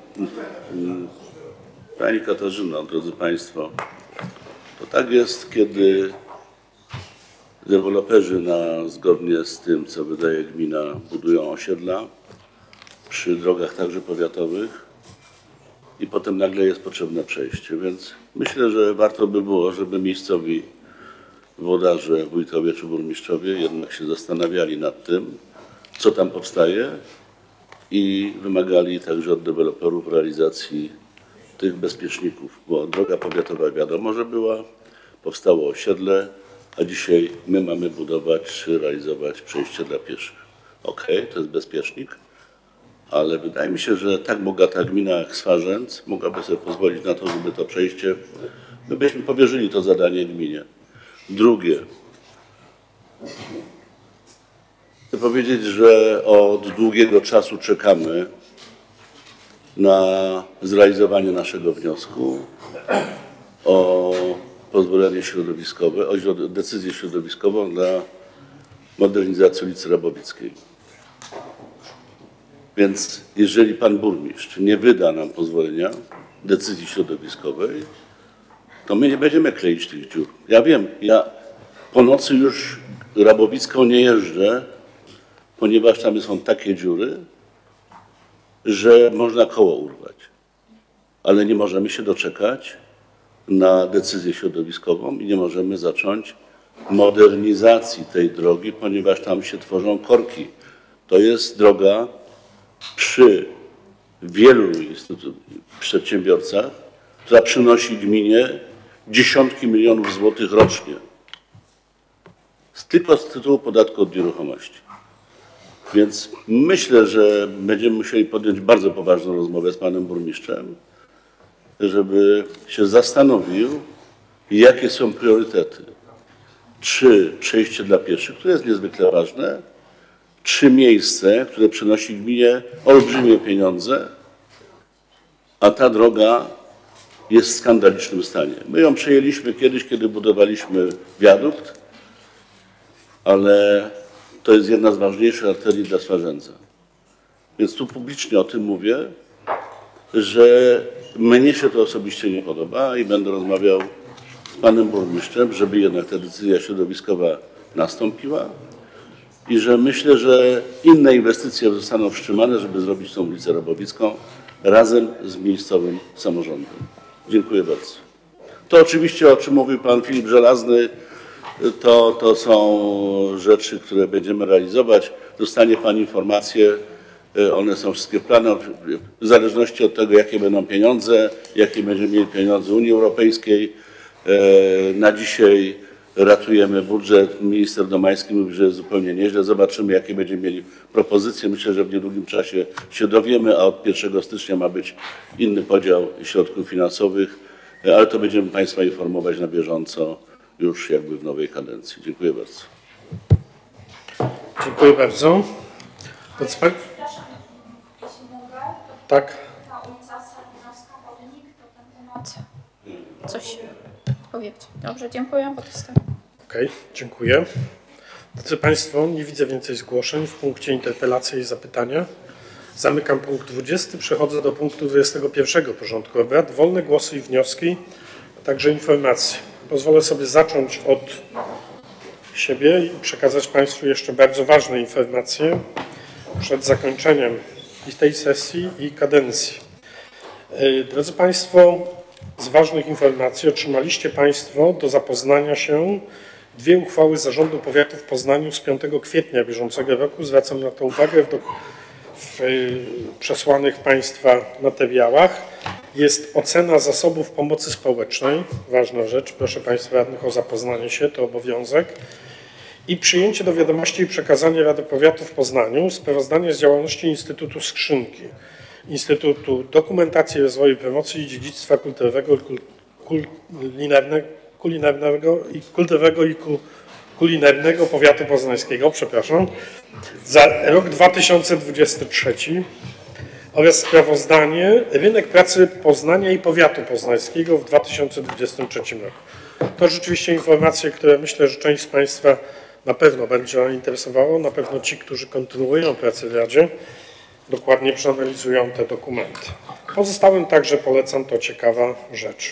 C: Pani Katarzyno, drodzy państwo, to tak jest, kiedy deweloperzy na, zgodnie z tym, co wydaje gmina, budują osiedla przy drogach także powiatowych i potem nagle jest potrzebne przejście. Więc myślę, że warto by było, żeby miejscowi włodarze, wójtowie czy burmistrzowie jednak się zastanawiali nad tym, co tam powstaje i wymagali także od deweloperów realizacji tych bezpieczników, bo droga powiatowa wiadomo, że była, powstało osiedle, a dzisiaj my mamy budować czy realizować przejście dla pieszych. Okej, okay, to jest bezpiecznik, ale wydaje mi się, że tak bogata gmina jak Swarzędz mogłaby sobie pozwolić na to, żeby to przejście, my byśmy powierzyli to zadanie gminie. Drugie, chcę powiedzieć, że od długiego czasu czekamy na zrealizowanie naszego wniosku o pozwolenie środowiskowe, o decyzję środowiskową dla modernizacji ulicy Rabowickiej. Więc jeżeli pan burmistrz nie wyda nam pozwolenia, decyzji środowiskowej, to my nie będziemy kleić tych dziur. Ja wiem, ja po nocy już Rabowicką nie jeżdżę, ponieważ tam są takie dziury, że można koło urwać. Ale nie możemy się doczekać na decyzję środowiskową i nie możemy zacząć modernizacji tej drogi, ponieważ tam się tworzą korki. To jest droga przy wielu przedsiębiorcach, która przynosi gminie dziesiątki milionów złotych rocznie. Tylko z tytułu podatku od nieruchomości. Więc myślę, że będziemy musieli podjąć bardzo poważną rozmowę z panem burmistrzem, żeby się zastanowił, jakie są priorytety. Trzy, przejście dla pieszych, które jest niezwykle ważne. Trzy, miejsce, które przynosi gminie olbrzymie pieniądze, a ta droga jest w skandalicznym stanie. My ją przejęliśmy kiedyś, kiedy budowaliśmy wiadukt, ale to jest jedna z ważniejszych arterii dla Swarzędza. Więc tu publicznie o tym mówię, że mnie się to osobiście nie podoba i będę rozmawiał z panem burmistrzem, żeby jednak ta decyzja środowiskowa nastąpiła i że myślę, że inne inwestycje zostaną wstrzymane, żeby zrobić tą ulicę Robowicką razem z miejscowym samorządem. Dziękuję bardzo. To oczywiście, o czym mówił pan Filip Żelazny, to, to są rzeczy, które będziemy realizować. Dostanie pan informacje, one są wszystkie w planach, w zależności od tego, jakie będą pieniądze, jakie będziemy mieli pieniądze Unii Europejskiej. Na dzisiaj ratujemy budżet. Minister Domański mówi, że jest zupełnie nieźle. Zobaczymy, jakie będziemy mieli propozycje. Myślę, że w niedługim czasie się dowiemy, a od pierwszego stycznia ma być inny podział środków finansowych, ale to będziemy państwa informować na bieżąco już jakby w nowej kadencji. Dziękuję bardzo.
A: Dziękuję bardzo. Tak.
T: Coś powiedzieć. Dobrze, dziękuję. Bo to jest...
A: Okej, dziękuję. Drodzy Państwo, nie widzę więcej zgłoszeń w punkcie interpelacji i zapytania. Zamykam punkt dwudziesty. Przechodzę do punktu dwudziestego pierwszego porządku obrad. Wolne głosy i wnioski, a także informacje. Pozwolę sobie zacząć od siebie i przekazać Państwu jeszcze bardzo ważne informacje przed zakończeniem i tej sesji, i kadencji. Drodzy Państwo, z ważnych informacji otrzymaliście Państwo do zapoznania się dwie uchwały Zarządu Powiatu w Poznaniu z piątego kwietnia bieżącego roku. Zwracam na to uwagę w, do, w przesłanych Państwa materiałach. Jest ocena zasobów pomocy społecznej, ważna rzecz, proszę Państwa radnych o zapoznanie się, to obowiązek. I przyjęcie do wiadomości i przekazanie Rady Powiatu w Poznaniu sprawozdania z działalności Instytutu Skrzynki, Instytutu Dokumentacji, Rozwoju i Promocji i Dziedzictwa Kulturowego, kulinarnego, kulinarnego i kulturowego i kulinarnego Powiatu Poznańskiego, przepraszam, za rok dwa tysiące dwudziesty trzeci oraz sprawozdanie Rynek Pracy Poznania i Powiatu Poznańskiego w dwa tysiące dwudziestym trzecim roku. To rzeczywiście informacje, które myślę, że część z Państwa na pewno będzie interesowało, na pewno ci, którzy kontynuują pracę w Radzie, dokładnie przeanalizują te dokumenty. Pozostałym także polecam, to ciekawa rzecz.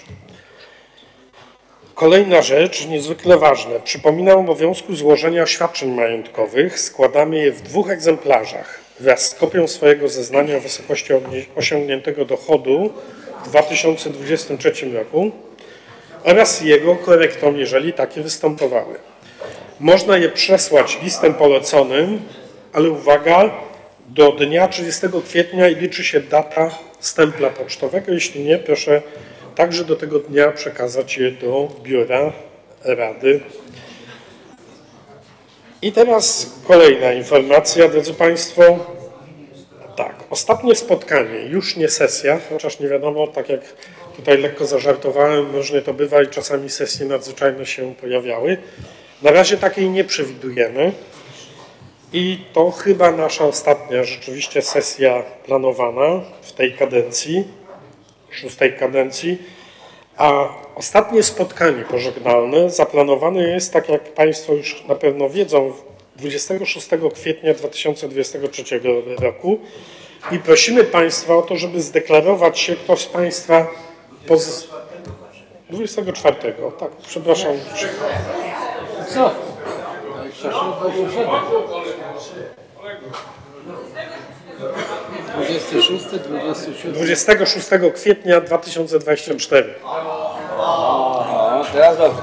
A: Kolejna rzecz, niezwykle ważna. Przypominam o obowiązku złożenia oświadczeń majątkowych. Składamy je w dwóch egzemplarzach wraz z kopią swojego zeznania o wysokości osiągniętego dochodu w dwa tysiące dwudziestym trzecim roku oraz jego korektą, jeżeli takie występowały. Można je przesłać listem poleconym, ale uwaga, do dnia trzydziestego kwietnia i liczy się data stempla pocztowego. Jeśli nie, proszę także do tego dnia przekazać je do biura Rady. I teraz kolejna informacja, drodzy Państwo. Tak, ostatnie spotkanie, już nie sesja, chociaż nie wiadomo, tak jak tutaj lekko zażartowałem, różnie to bywa i czasami sesje nadzwyczajne się pojawiały. Na razie takiej nie przewidujemy i to chyba nasza ostatnia rzeczywiście sesja planowana w tej kadencji, szóstej kadencji, a ostatnie spotkanie pożegnalne zaplanowane jest, tak jak Państwo już na pewno wiedzą, dwudziestego szóstego kwietnia dwa tysiące dwudziestego trzeciego roku i prosimy Państwa o to, żeby zdeklarować się, kto z Państwa poz... dwudziestego czwartego, tak, przepraszam.
Q: Co?
A: dwudziestego szóstego kwietnia dwa tysiące dwudziestego czwartego.
E: No, teraz dobrze.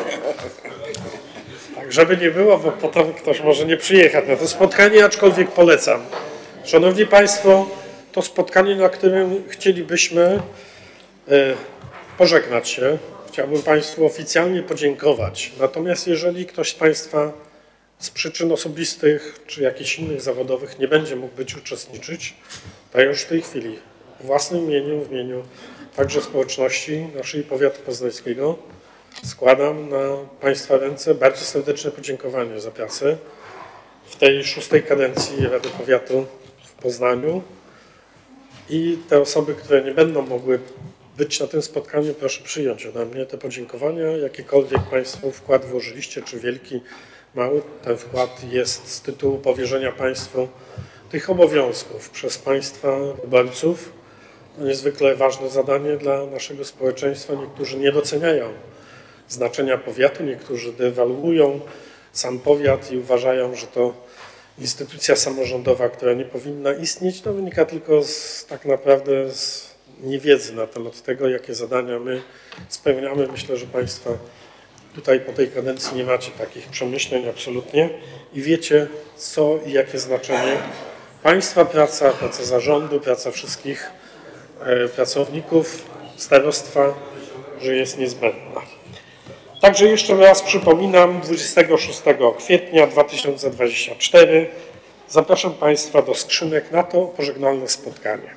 A: Tak, żeby nie było, bo potem ktoś może nie przyjechać na to spotkanie, aczkolwiek polecam. Szanowni Państwo, to spotkanie, na którym chcielibyśmy e, pożegnać się. Chciałbym Państwu oficjalnie podziękować. Natomiast jeżeli ktoś z Państwa z przyczyn osobistych czy jakichś innych zawodowych nie będzie mógł być uczestniczyć, to ja już w tej chwili w własnym imieniu, w imieniu także społeczności naszej powiatu poznańskiego składam na Państwa ręce bardzo serdeczne podziękowanie za pracę w tej szóstej kadencji Rady Powiatu w Poznaniu i te osoby, które nie będą mogły być na tym spotkaniu, proszę przyjąć ode mnie te podziękowania, jakiekolwiek Państwo wkład włożyliście, czy wielki, mały, ten wkład jest z tytułu powierzenia Państwu tych obowiązków przez Państwa wyborców. To niezwykle ważne zadanie dla naszego społeczeństwa. Niektórzy nie doceniają znaczenia powiatu, niektórzy dewaluują sam powiat i uważają, że to instytucja samorządowa, która nie powinna istnieć. To wynika tylko z, tak naprawdę z niewiedzy na temat tego, jakie zadania my spełniamy. Myślę, że Państwo tutaj po tej kadencji nie macie takich przemyśleń absolutnie i wiecie, co i jakie znaczenie Państwa praca, praca zarządu, praca wszystkich e, pracowników starostwa, że jest niezbędna. Także jeszcze raz przypominam, dwudziestego szóstego kwietnia dwa tysiące dwudziestego czwartego zapraszam Państwa do skrzynek na to pożegnalne spotkanie.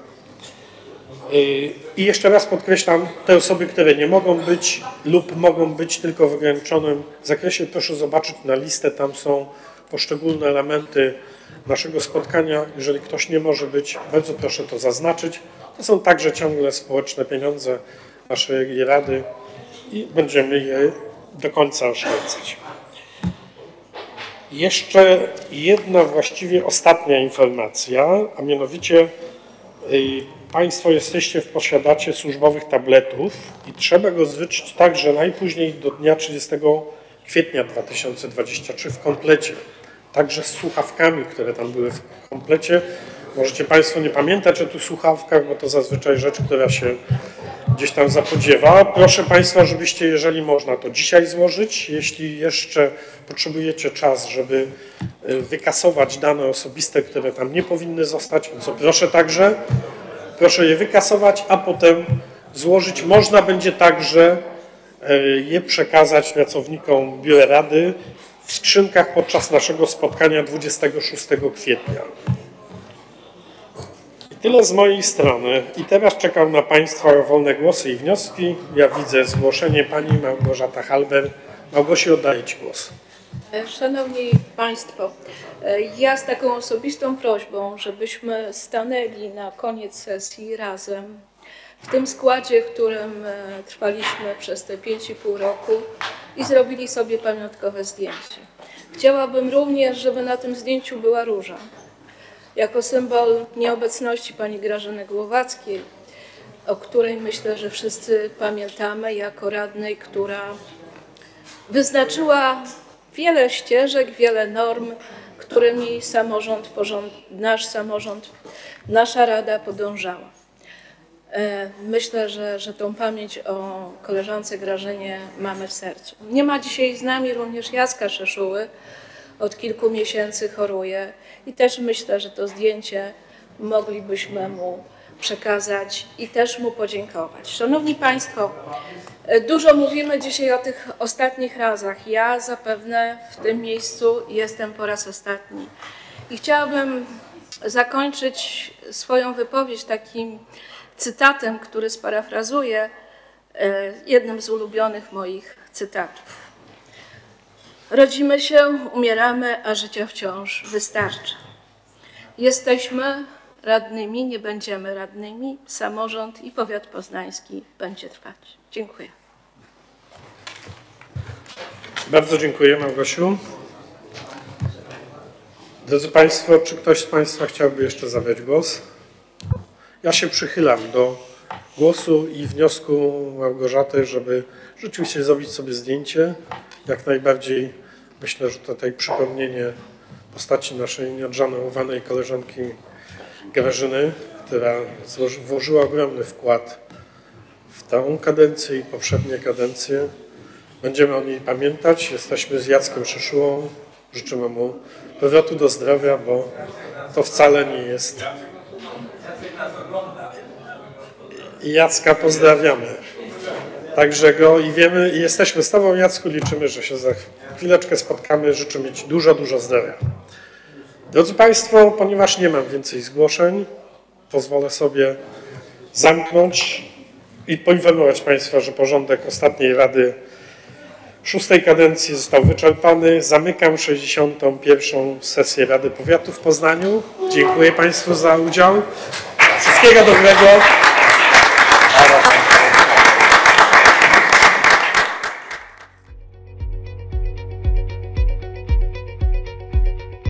A: I jeszcze raz podkreślam, te osoby, które nie mogą być lub mogą być tylko w ograniczonym zakresie, proszę zobaczyć na listę, tam są poszczególne elementy naszego spotkania. Jeżeli ktoś nie może być, bardzo proszę to zaznaczyć. To są także ciągle społeczne pieniądze naszej Rady i będziemy je do końca oszczędzać. Jeszcze jedna właściwie ostatnia informacja, a mianowicie Państwo jesteście w posiadacie służbowych tabletów i trzeba go zwrócić także najpóźniej do dnia trzydziestego kwietnia dwa tysiące dwudziestego trzeciego w komplecie. Także z słuchawkami, które tam były w komplecie. Możecie Państwo nie pamiętać o tych słuchawkach, bo to zazwyczaj rzecz, która się gdzieś tam zapodziewa. Proszę Państwa, żebyście, jeżeli można, to dzisiaj złożyć. Jeśli jeszcze potrzebujecie czas, żeby wykasować dane osobiste, które tam nie powinny zostać, co proszę także, proszę je wykasować, a potem złożyć. Można będzie także je przekazać pracownikom Biura Rady w skrzynkach podczas naszego spotkania dwudziestego szóstego kwietnia. I tyle z mojej strony. I teraz czekam na Państwa wolne głosy i wnioski. Ja widzę zgłoszenie Pani Małgorzata Halber. Małgosiu, oddaję Ci głos.
N: Szanowni Państwo, ja z taką osobistą prośbą, żebyśmy stanęli na koniec sesji razem w tym składzie, w którym trwaliśmy przez te pięć i pół roku i zrobili sobie pamiątkowe zdjęcie. Chciałabym również, żeby na tym zdjęciu była róża, jako symbol nieobecności pani Grażyny Głowackiej, o której myślę, że wszyscy pamiętamy, jako radnej, która wyznaczyła wiele ścieżek, wiele norm, którymi samorząd, nasz samorząd, nasza Rada podążała. Myślę, że, że tą pamięć o koleżance Grażynie mamy w sercu. Nie ma dzisiaj z nami również Jacka Szeszuły, od kilku miesięcy choruje i też myślę, że to zdjęcie moglibyśmy mu przekazać i też mu podziękować. Szanowni Państwo, dużo mówimy dzisiaj o tych ostatnich razach. Ja zapewne w tym miejscu jestem po raz ostatni. I chciałabym zakończyć swoją wypowiedź takim cytatem, który sparafrazuję, jednym z ulubionych moich cytatów. Rodzimy się, umieramy, a życia wciąż wystarczy. Jesteśmy radnymi, nie będziemy radnymi, samorząd i powiat poznański będzie trwać. Dziękuję.
A: Bardzo dziękuję, Małgosiu. Drodzy Państwo, czy ktoś z Państwa chciałby jeszcze zabrać głos? Ja się przychylam do głosu i wniosku Małgorzaty, żeby rzeczywiście zrobić sobie zdjęcie. Jak najbardziej myślę, że tutaj przypomnienie postaci naszej nieodżałowanej koleżanki Grażyny, która włożyła ogromny wkład w tę kadencję i poprzednie kadencje. Będziemy o niej pamiętać. Jesteśmy z Jackiem Szeszułą. Życzymy mu powrotu do zdrowia, bo to wcale nie jest. I Jacka pozdrawiamy. Także go i wiemy, i jesteśmy z Tobą, Jacku, liczymy, że się za chwileczkę spotkamy. Życzę mieć dużo, dużo zdrowia. Drodzy Państwo, ponieważ nie mam więcej zgłoszeń, pozwolę sobie zamknąć i poinformować Państwa, że porządek ostatniej Rady szóstej kadencji został wyczerpany. Zamykam sześćdziesiątą pierwszą sesję Rady Powiatu w Poznaniu. Dziękuję Państwu za udział. Wszystkiego dobrego.